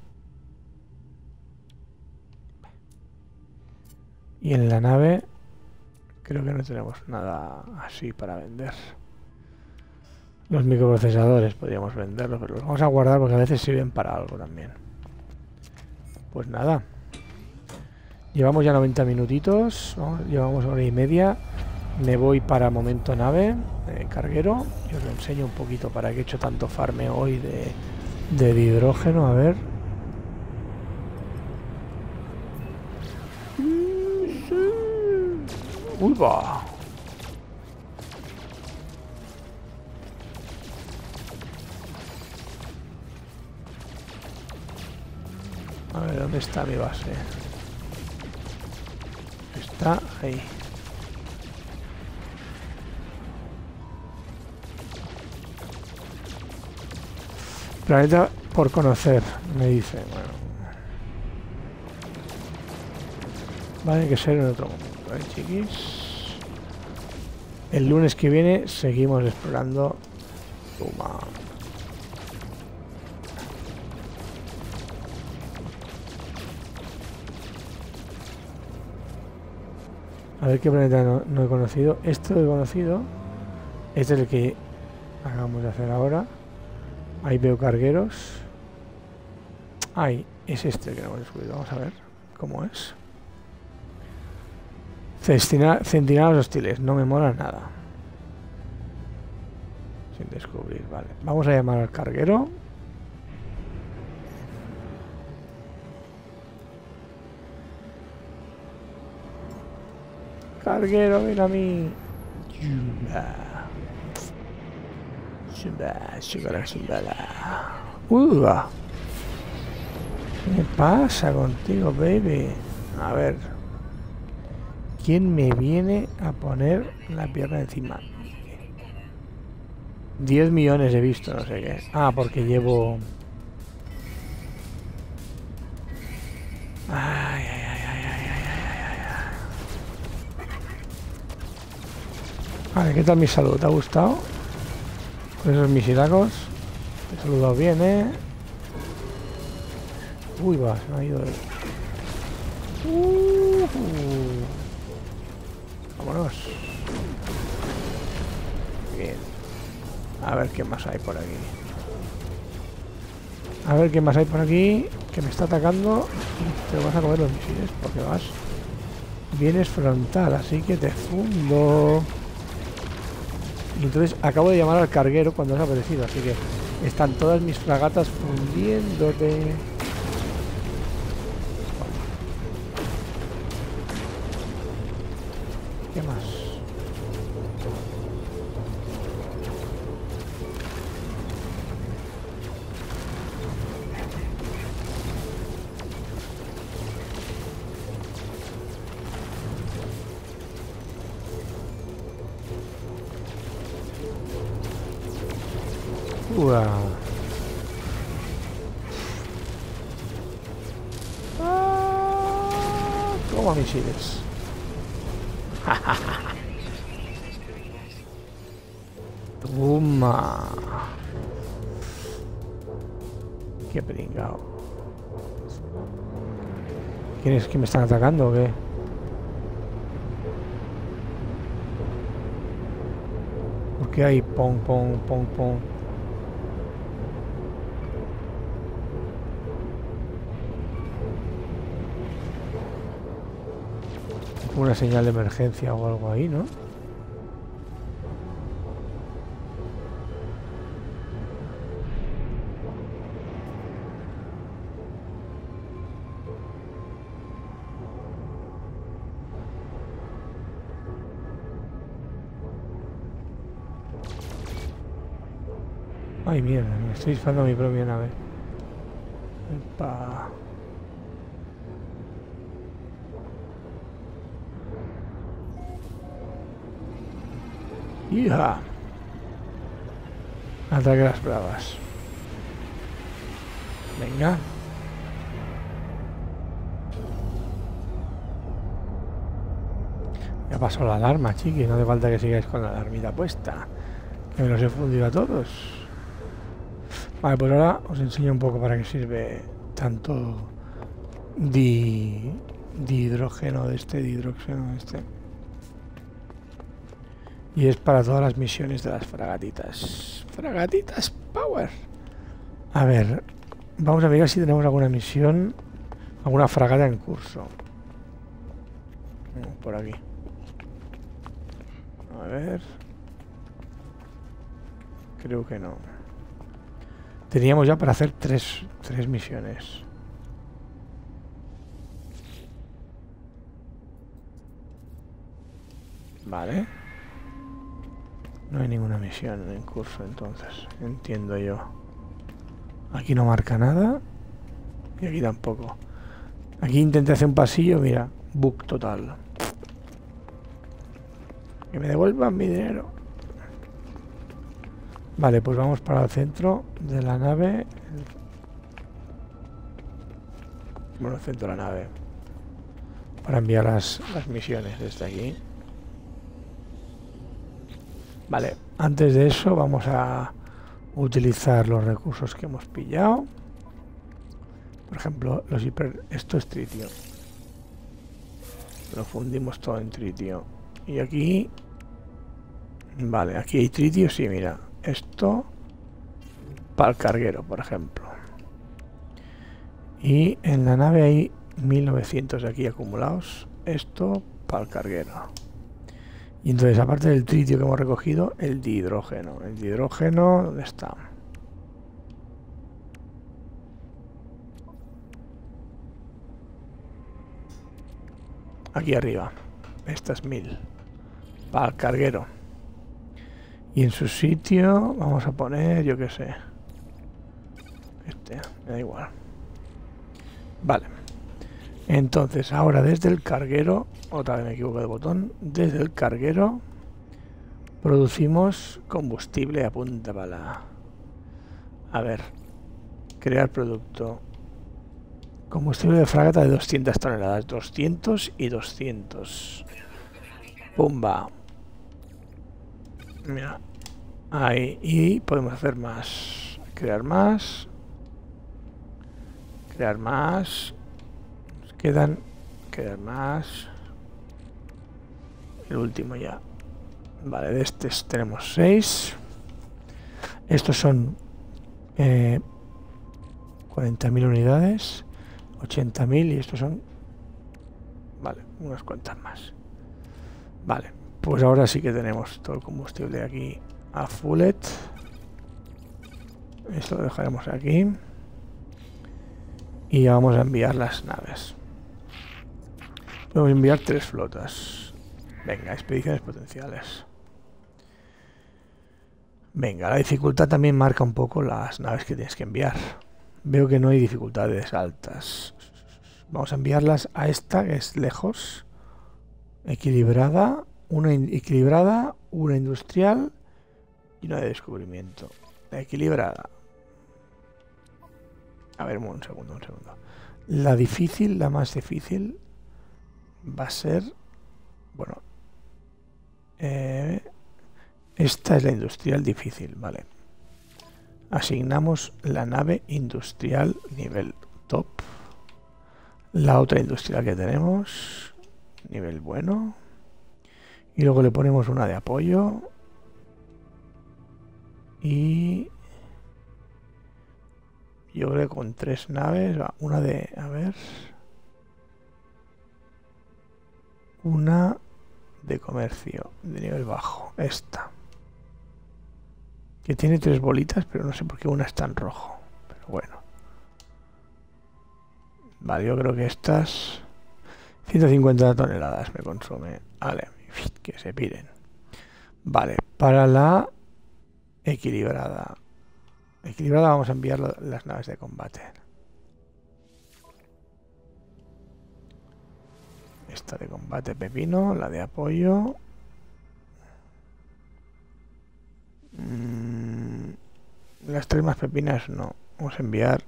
Y en la nave creo que no tenemos nada así para vender. Los microprocesadores podríamos venderlos, pero los vamos a guardar porque a veces sirven para algo también. Pues nada. Llevamos ya noventa minutitos, ¿no? Llevamos hora y media. Me voy para momento nave, eh, carguero. Y os lo enseño un poquito para que he hecho tanto farme hoy de, de hidrógeno. A ver. Uy, va. A ver, ¿dónde está mi base? Está ahí. Planeta por conocer, me dice. Bueno. Vale, que ser en otro momento, ¿eh, chiquis? El lunes que viene seguimos explorando Tuma. A ver qué planeta no, no he conocido. Esto he conocido. Este es el que acabamos de hacer ahora. Ahí veo cargueros. Ahí, es este que no hemos descubierto. Vamos a ver cómo es. Centinelas hostiles. No me mola nada. Sin descubrir, vale. Vamos a llamar al carguero. Carguero, ven a mí. Uh, ¿qué pasa contigo, baby? A ver. ¿Quién me viene a poner la pierna encima? diez millones he visto, no sé qué. Ah, porque llevo... Ay, ay, ay, ay, ay, ay, ay, ay. Vale, ¿qué tal mi salud? ¿Te ha gustado? Con esos misilacos. Te he saludado bien, ¿eh? Uy, va, se me ha ido el... Uh, uh. Vámonos. Bien. A ver qué más hay por aquí. A ver qué más hay por aquí. Que me está atacando. Y te vas a comer los misiles porque vas... Vienes frontal, así que te fundo. Y entonces acabo de llamar al carguero cuando has aparecido, así que están todas mis fragatas fundiéndote. ¿Qué más? Uah. Ah, toma misiles. Toma. Qué pringao. ¿Quién es que me están atacando o qué? ¿Por qué hay pong, pong, pong, pong? Una señal de emergencia o algo ahí, ¿no? Ay, mierda, me estoy disparando a mi propia nave. Epa. ¡Hija! Ataque a las bravas. Venga. ha pasado la alarma, chiqui. No hace falta que sigáis con la alarmita puesta. Que me los he fundido a todos. Vale, pues ahora os enseño un poco para qué sirve tanto di, dihidrógeno de este, dihidrógeno de este. Y es para todas las misiones de las fragatitas. Fragatitas Power. A ver, vamos a mirar si tenemos alguna misión, alguna fragata en curso. Por aquí. A ver. Creo que no. Teníamos ya para hacer tres, tres misiones. Vale. No hay ninguna misión en curso entonces. Entiendo yo. Aquí no marca nada. Y aquí tampoco. Aquí intenté hacer un pasillo, mira. Bug total. Que me devuelvan mi dinero. Vale, pues vamos para el centro de la nave. Bueno, el centro de la nave. Para enviar las, las misiones desde aquí. Vale, antes de eso vamos a utilizar los recursos que hemos pillado. Por ejemplo, los hiper... esto es tritio. Lo fundimos todo en tritio. Y aquí... Vale, aquí hay tritio, sí, mira. Esto para el carguero, por ejemplo. Y en la nave hay mil novecientos aquí acumulados. Esto para el carguero. Y entonces, aparte del tritio que hemos recogido, el dihidrógeno. El dihidrógeno, ¿dónde está? Aquí arriba. Estas mil. Para el carguero. Y en su sitio vamos a poner, yo qué sé. Este, me da igual. Vale. Entonces, ahora desde el carguero, otra vez me equivoco de botón, desde el carguero producimos combustible a punta pala. A ver, crear producto. Combustible de fragata de doscientas toneladas, doscientos y doscientos. Pumba. Mira, ahí, y podemos hacer más. Crear más. Crear más. Nos quedan. Crear más. El último ya. Vale, de estos tenemos seis. Estos son eh, cuarenta mil unidades. ochenta mil y estos son... Vale, unas cuantas más. Vale. Pues ahora sí que tenemos todo el combustible aquí a fullet. Esto lo dejaremos aquí. Y vamos a enviar las naves. Podemos enviar tres flotas. Venga, expediciones potenciales. Venga, la dificultad también marca un poco las naves que tienes que enviar. Veo que no hay dificultades altas. Vamos a enviarlas a esta, que es lejos. Equilibrada. Una equilibrada, una industrial y una de descubrimiento. La equilibrada. A ver, un segundo, un segundo. La difícil, la más difícil, va a ser... Bueno. Eh, esta es la industrial difícil, vale. Asignamos la nave industrial nivel top. La otra industrial que tenemos, nivel bueno. Y luego le ponemos una de apoyo. Y... yo creo que con tres naves, una de... a ver... una de comercio, de nivel bajo, esta. Que tiene tres bolitas, pero no sé por qué una está en rojo. Pero bueno. Vale, yo creo que estas... ciento cincuenta toneladas me consume. Vale. Que se piden. Vale, para la equilibrada. Equilibrada vamos a enviar lo, las naves de combate. Esta de combate pepino, la de apoyo. Mm, las tres más pepinas no. Vamos a enviar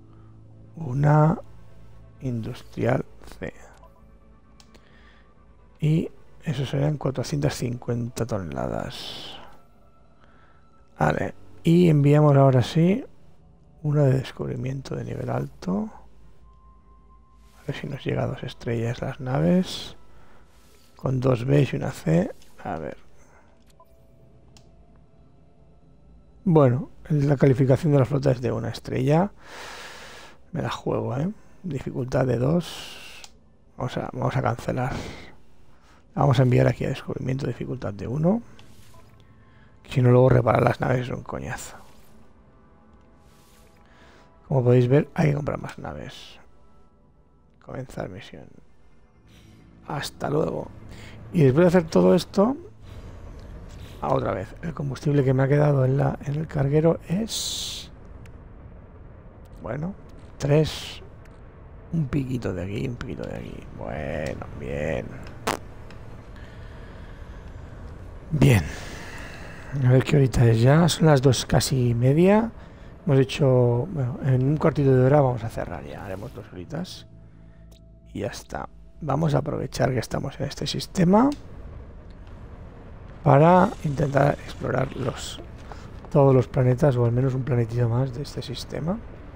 una industrial C. Y eso serían cuatrocientas cincuenta toneladas. Vale. Y enviamos ahora sí una de descubrimiento de nivel alto. A ver si nos llega a dos estrellas las naves. Con dos B y una C. A ver. Bueno, la calificación de la flota es de una estrella. Me la juego, ¿eh? Dificultad de dos. Vamos a, vamos a cancelar. Vamos a enviar aquí a descubrimiento dificultad de uno. Si no, luego reparar las naves es un coñazo. Como podéis ver, hay que comprar más naves. Comenzar misión. Hasta luego. Y después de hacer todo esto, a otra vez, el combustible que me ha quedado en, la, en el carguero es... Bueno, tres. Un piquito de aquí, un piquito de aquí. Bueno, bien. Bien. A ver qué horita es ya. Son las dos casi y media. Hemos hecho... Bueno, en un cuartito de hora vamos a cerrar ya. Haremos dos horitas. Y ya está. Vamos a aprovechar que estamos en este sistema para intentar explorar los todos los planetas, o al menos un planetito más de este sistema.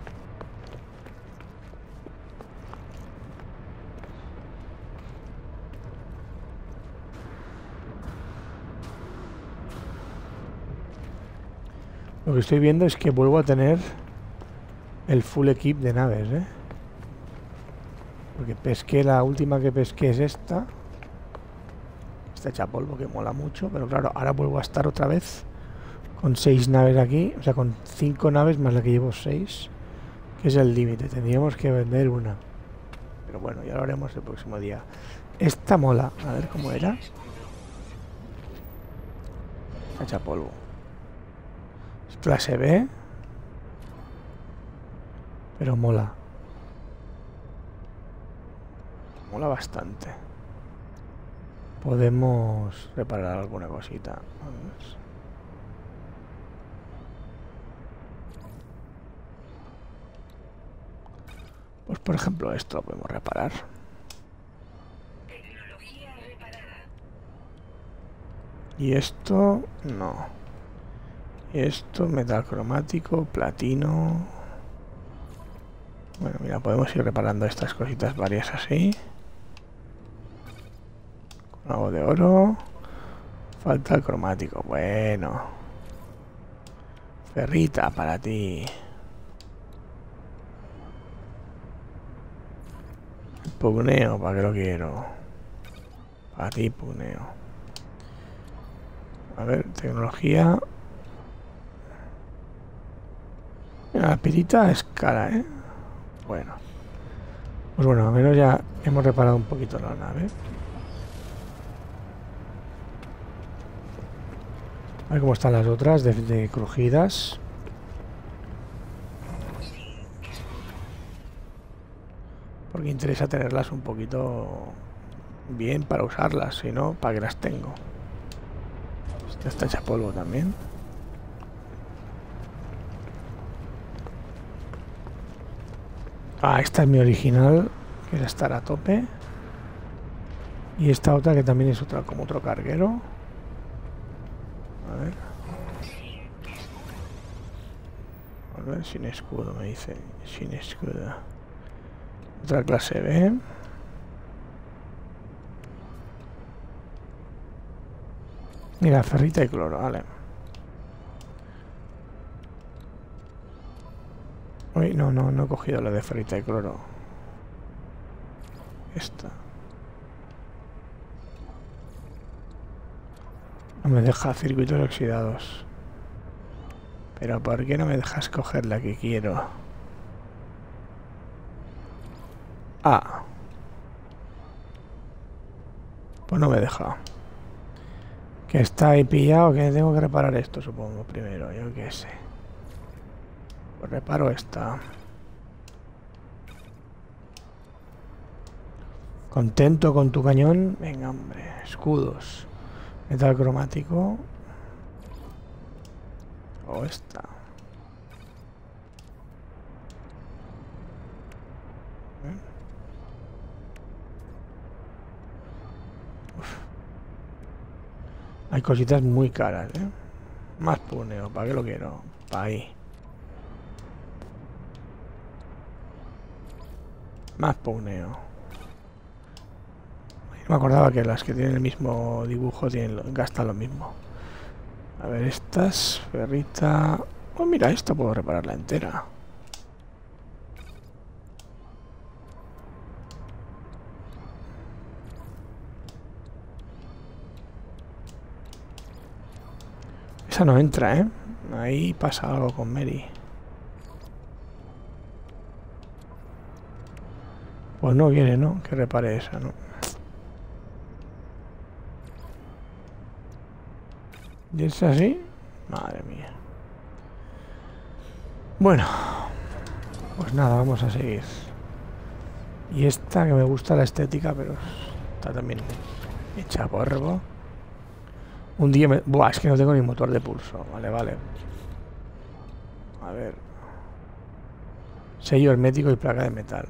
Lo que estoy viendo es que vuelvo a tener el full equip de naves, ¿eh? Porque pesqué, la última que pesqué es esta. Esta hecha polvo que mola mucho, pero claro, ahora vuelvo a estar otra vez con seis naves aquí, o sea, con cinco naves más la que llevo seis, que es el límite. Tendríamos que vender una. Pero bueno, ya lo haremos el próximo día. Esta mola, a ver cómo era. Hecha polvo. Es clase B, pero mola. Mola bastante. Podemos reparar alguna cosita. Vamos. Pues por ejemplo esto lo podemos reparar. Y esto no. Y esto metal cromático, platino. Bueno, mira, podemos ir reparando estas cositas varias así. Con algo de oro. Falta el cromático. Bueno. Ferrita para ti. Pugneo, ¿para qué lo quiero? Para ti, pugneo. A ver, tecnología. Mira, la pirita es cara, ¿eh? Bueno. Pues bueno, al menos ya hemos reparado un poquito la nave. A ver cómo están las otras de, de crujidas. Porque interesa tenerlas un poquito bien para usarlas, si no, ¿para qué las tengo? Esta está hecha polvo también. Ah, esta es mi original, que es estar a tope. Y esta otra que también es otra, como otro carguero. A ver. A ver, sin escudo, me dice. Sin escudo. Otra clase B. Mira, ferrita y cloro, vale. Uy, no, no, no he cogido la de ferrita y cloro. Esta. No me deja circuitos oxidados. Pero ¿por qué no me dejas coger la que quiero? Ah. Pues no me deja. Que está ahí pillado, que tengo que reparar esto, supongo, primero, yo qué sé. Pues reparo esta. ¿Contento con tu cañón? Venga, hombre. Escudos. Metal cromático. O esta. Hay cositas muy caras, ¿eh? Más puneo, ¿para qué lo quiero? Para ahí. Más puneo. No me acordaba que las que tienen el mismo dibujo tienen, gastan lo mismo. A ver, estas, ferrita... Oh, mira, esta puedo repararla entera. Esa no entra, ¿eh? Ahí pasa algo con Mary. Pues no viene, ¿no? Que repare esa, ¿no? ¿Y es así? Madre mía. Bueno. Pues nada, vamos a seguir. Y esta que me gusta la estética, pero está también hecha polvo. Un día me... Buah, es que no tengo ni motor de pulso. Vale, vale. A ver. Sello hermético y placa de metal.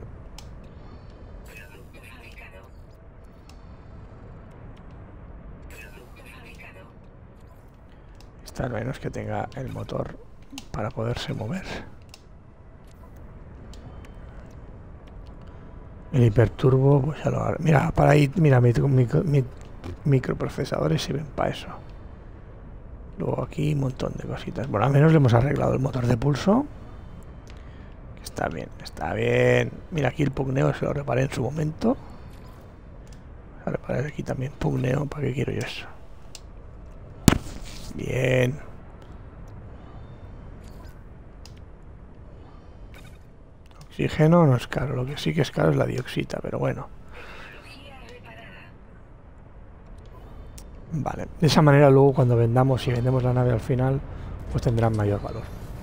Esta al menos que tenga el motor para poderse mover. El hiperturbo, pues ya lo haré. Mira, para ahí, mira, mi, mi, mi, microprocesadores sirven para eso. Luego aquí un montón de cositas. Bueno, al menos le hemos arreglado el motor de pulso. Está bien, está bien. Mira, aquí el pugneo se lo reparé en su momento. Voy a reparar aquí también pugneo. ¿Para qué quiero yo eso? Bien. Oxígeno no es caro. Lo que sí que es caro es la dioxita, pero bueno. Vale. De esa manera luego cuando vendamos, si vendemos la nave al final, pues tendrán mayor valor.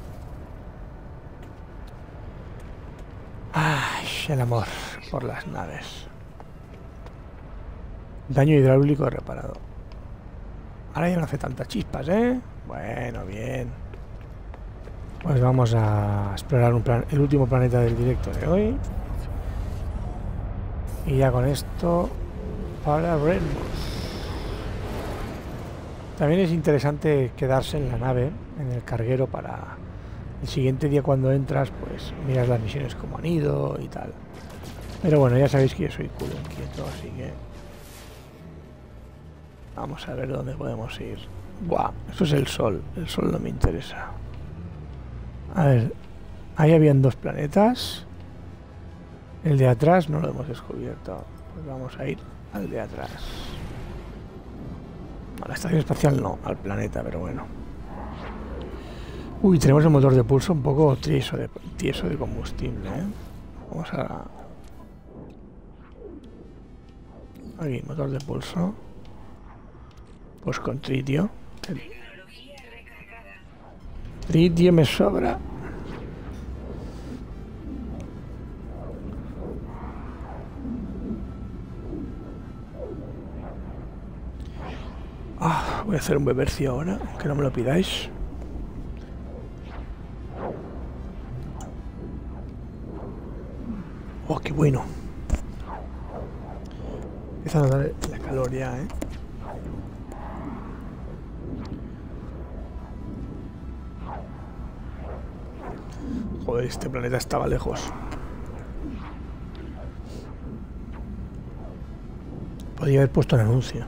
Ay, el amor por las naves. Daño hidráulico reparado. Ahora ya no hace tantas chispas, ¿eh? Bueno, bien. Pues vamos a explorar un plan, el último planeta del directo de hoy. Y ya con esto, para Rainbow. También es interesante quedarse en la nave, en el carguero, para el siguiente día cuando entras, pues miras las misiones como han ido y tal. Pero bueno, ya sabéis que yo soy culo inquieto, así que... Vamos a ver dónde podemos ir. Buah, esto es el sol. El sol no me interesa. A ver, ahí habían dos planetas. El de atrás no lo hemos descubierto. Pues vamos a ir al de atrás. A la estación espacial no, al planeta, pero bueno. Uy, tenemos el motor de pulso un poco tieso de, tieso de combustible, ¿eh? Vamos a... Aquí, motor de pulso. Pues con tritio. El... Tritio me sobra. Ah, voy a hacer un bebercio ahora, aunque no me lo pidáis. Oh, qué bueno. Empieza a notar la calor ya, ¿eh? Joder, este planeta estaba lejos. Podría haber puesto un anuncio.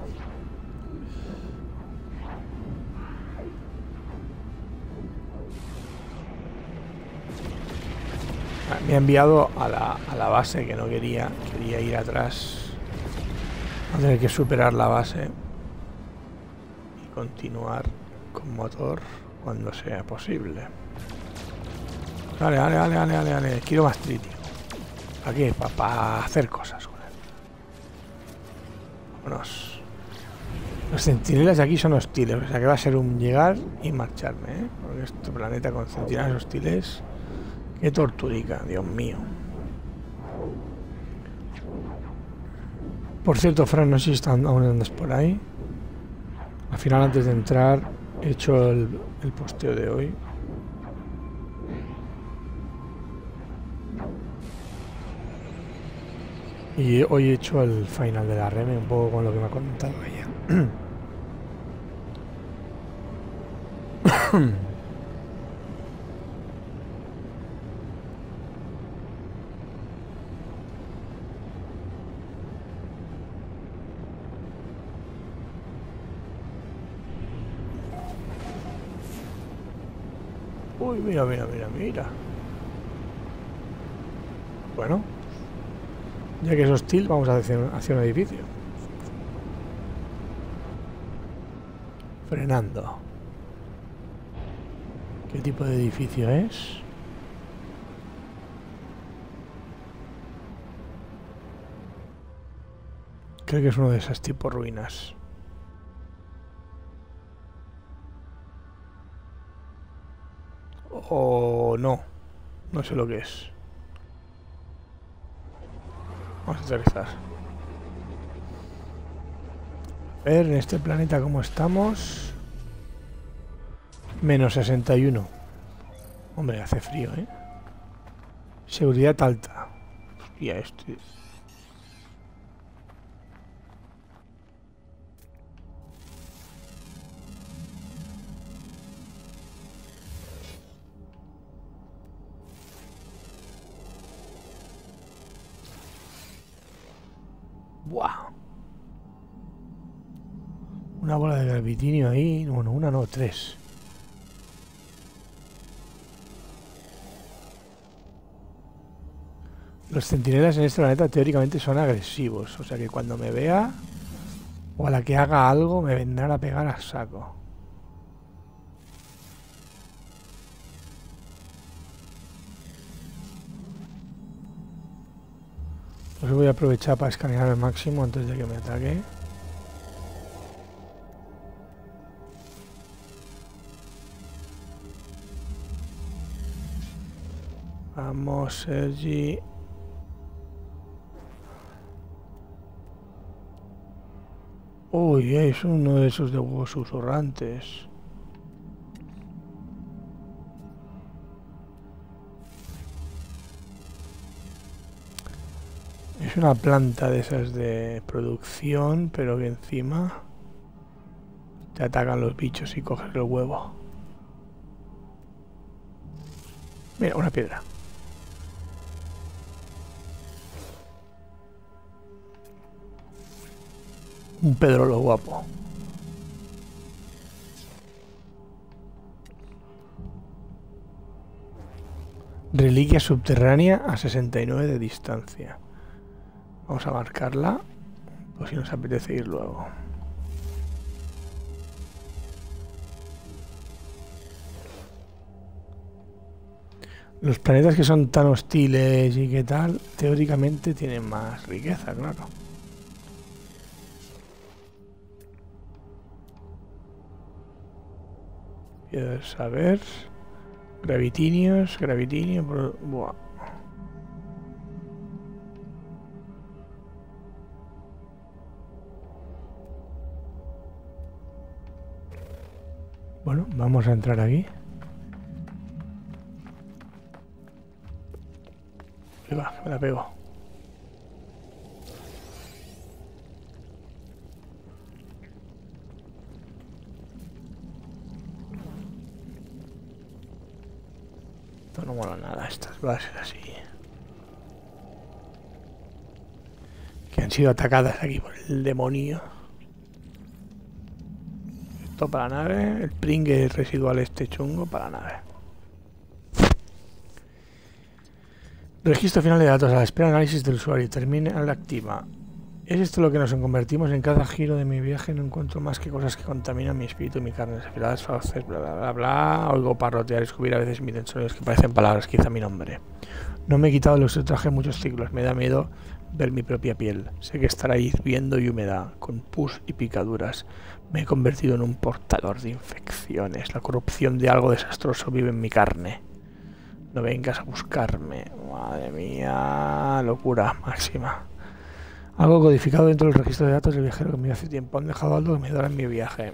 Me ha enviado a la, a la base que no quería. Quería ir atrás. Va a tener que superar la base y continuar con motor cuando sea posible. Dale, dale, dale, dale, dale, dale. Quiero más tritio. Aquí, para pa hacer cosas con él. Vámonos. Los centinelas de aquí son hostiles, o sea que va a ser un llegar y marcharme, ¿eh? Porque este planeta con centinelas hostiles... Qué torturica, Dios mío. Por cierto, Fran, no sé si están aún andas por ahí. Al final, antes de entrar, he hecho el, el posteo de hoy. Y hoy he hecho el final de la R E M, un poco con lo que me ha contado ella. Uy, mira, mira, mira, mira. Bueno, ya que es hostil, vamos a hacer hacia un edificio. Frenando. ¿Qué tipo de edificio es? Creo que es uno de esos tipos ruinas. O no. No sé lo que es. Vamos a aterrizar. A ver, en este planeta cómo estamos. Menos sesenta y uno. Hombre, hace frío, ¿eh? Seguridad alta. Hostia, este... ¡Buah! Una bola de gravitinio ahí. Bueno, una no, tres. Los centinelas en este planeta teóricamente son agresivos. O sea que cuando me vea o a la que haga algo me vendrán a pegar a saco. Pues voy a aprovechar para escanear al máximo antes de que me ataque. Vamos, Sergi. Uy, es uno de esos de huevos susurrantes. Es una planta de esas de producción, pero que encima te atacan los bichos y coges el huevo. Mira, una piedra. Un pedrolo guapo. Reliquia subterránea a sesenta y nueve de distancia. Vamos a marcarla, por si nos apetece ir luego. Los planetas que son tan hostiles y que tal, teóricamente tienen más riqueza, claro. Quiero saber... Gravitinios, gravitinio... Por... Buah. Bueno, vamos a entrar aquí. Ahí va, me la pego. Esto no mola nada, estas bases así. Que han sido atacadas aquí por el demonio. Esto para la nave, el pringue residual este chungo para la nave. Registro final de datos a la espera de análisis del usuario. Termine al activa. ¿Es esto lo que nos convertimos? En cada giro de mi viaje no encuentro más que cosas que contaminan mi espíritu y mi carne. Afiladas fauces, bla bla bla bla. Oigo parrotear y escupir a veces mis sonidos que parecen palabras, quizá mi nombre. No me he quitado los traje muchos ciclos. Me da miedo ver mi propia piel. Sé que estará hirviendo y húmeda, con pus y picaduras. Me he convertido en un portador de infecciones. La corrupción de algo desastroso vive en mi carne. No vengas a buscarme. Madre mía, locura máxima. Algo codificado dentro del registro de datos del viajero que me dio hace tiempo. Han dejado algo que me dará en mi viaje.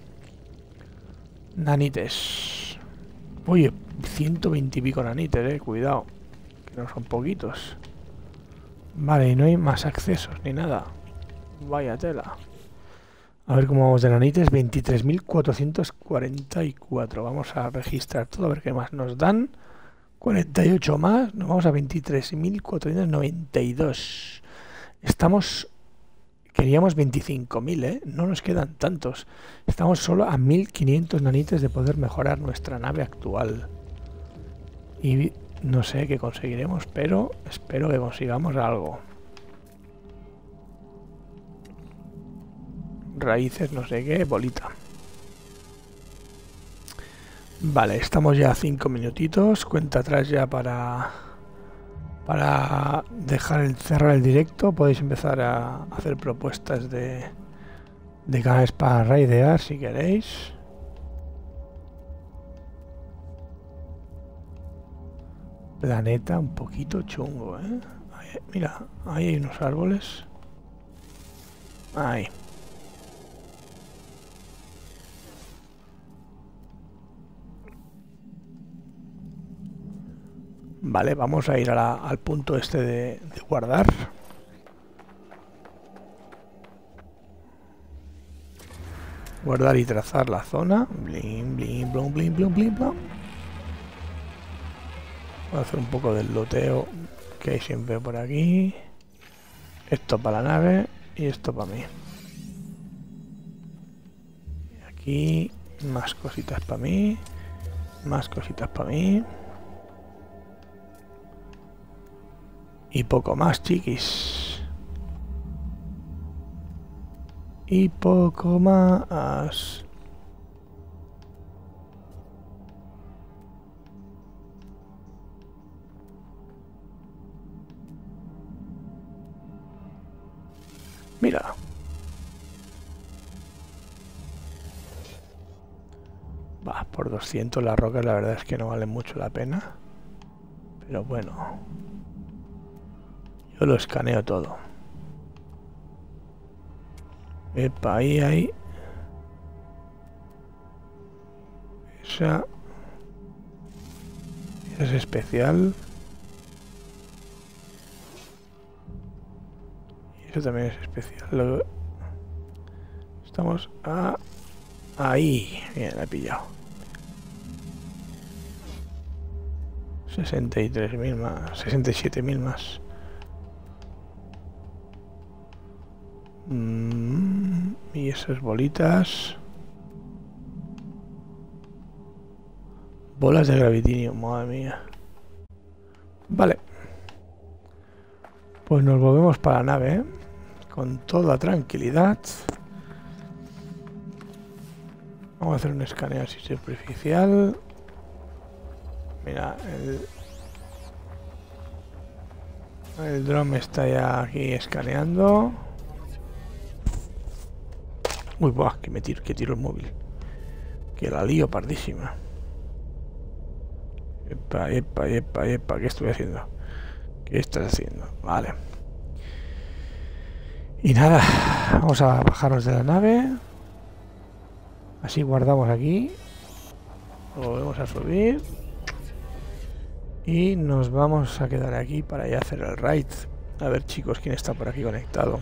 Nanites. Oye, ciento veinte y pico nanites, eh. Cuidado. Que no son poquitos. Vale, y no hay más accesos ni nada. Vaya tela. A ver cómo vamos de nanites. veintitrés mil cuatrocientos cuarenta y cuatro. Vamos a registrar todo, a ver qué más nos dan. cuarenta y ocho más. Nos vamos a veintitrés mil cuatrocientos noventa y dos. Estamos... Queríamos veinticinco mil, ¿eh? No nos quedan tantos. Estamos solo a mil quinientos nanites de poder mejorar nuestra nave actual. Y no sé qué conseguiremos, pero espero que consigamos algo. Raíces, no sé qué, bolita. Vale, estamos ya a cinco minutitos. Cuenta atrás ya para... Para dejar el, cerrar el directo. Podéis empezar a hacer propuestas de, de canales para raidear si queréis. Planeta un poquito chungo, ¿eh? Ahí, mira, ahí hay unos árboles. Ahí. Vale, vamos a ir a la, al punto este de, de guardar. Guardar y trazar la zona. Blim, blim, blum, blim, blum, blim, blum. Voy a hacer un poco del loteo que hay siempre por aquí. Esto para la nave y esto para mí. Y aquí más cositas para mí. Más cositas para mí. Y poco más, chiquis. Y poco más. Mira. Va, por doscientos las rocas la verdad es que no valen mucho la pena. Pero bueno. Yo lo escaneo todo. Epa, ahí, ahí. Esa. Esa es especial. Y eso también es especial. Lo... Estamos a... Ahí. Bien, la he pillado. sesenta y tres mil más. sesenta y siete mil más. Mm, y esas bolitas. Bolas de gravitinio, madre mía. Vale. Pues nos volvemos para la nave, ¿eh? Con toda tranquilidad. Vamos a hacer un escaneo así superficial. Mira, el, el dron me está ya aquí escaneando. Uy, buah, que me tiro, que tiro el móvil. Que la lío pardísima. Epa, epa, epa, epa, ¿qué estoy haciendo? ¿Qué estás haciendo? Vale. Y nada, vamos a bajarnos de la nave. Así guardamos aquí. Lo volvemos a subir. Y nos vamos a quedar aquí para ya hacer el raid. A ver, chicos, quién está por aquí conectado.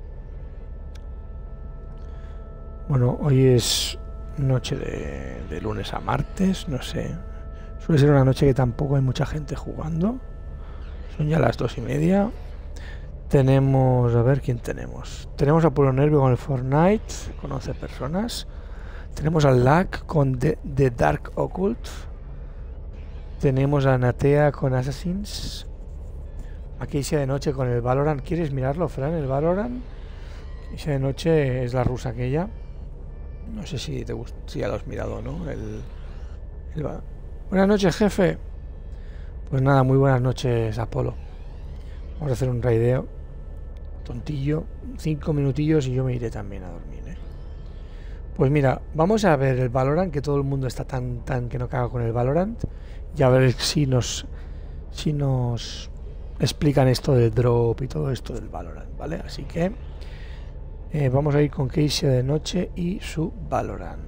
Bueno, hoy es noche de, de lunes a martes, no sé. Suele ser una noche que tampoco hay mucha gente jugando. Son ya las dos y media. Tenemos, a ver quién tenemos. Tenemos a Puro Nervio con el Fortnite, con once personas. Tenemos a Lack con The, The Dark Occult. Tenemos a Natea con Assassins. Aquí sea de noche con el Valorant. ¿Quieres mirarlo, Fran? El Valorant. Esa de noche es la rusa aquella. No sé si te gusta, si ya lo has mirado, ¿no? El, el... Buenas noches, jefe. Pues nada, muy buenas noches, Apolo. Vamos a hacer un raideo tontillo, cinco minutillos y yo me iré también a dormir, ¿eh? Pues mira, vamos a ver el Valorant, que todo el mundo está tan tan que no caga con el Valorant, y a ver si nos si nos explican esto del drop y todo esto del Valorant, ¿vale? Así que eh, vamos a ir con Casey de noche y su Valorant.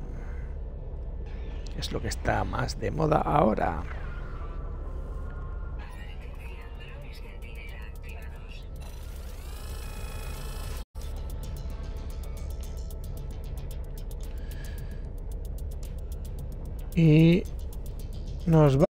Es lo que está más de moda ahora. Y nos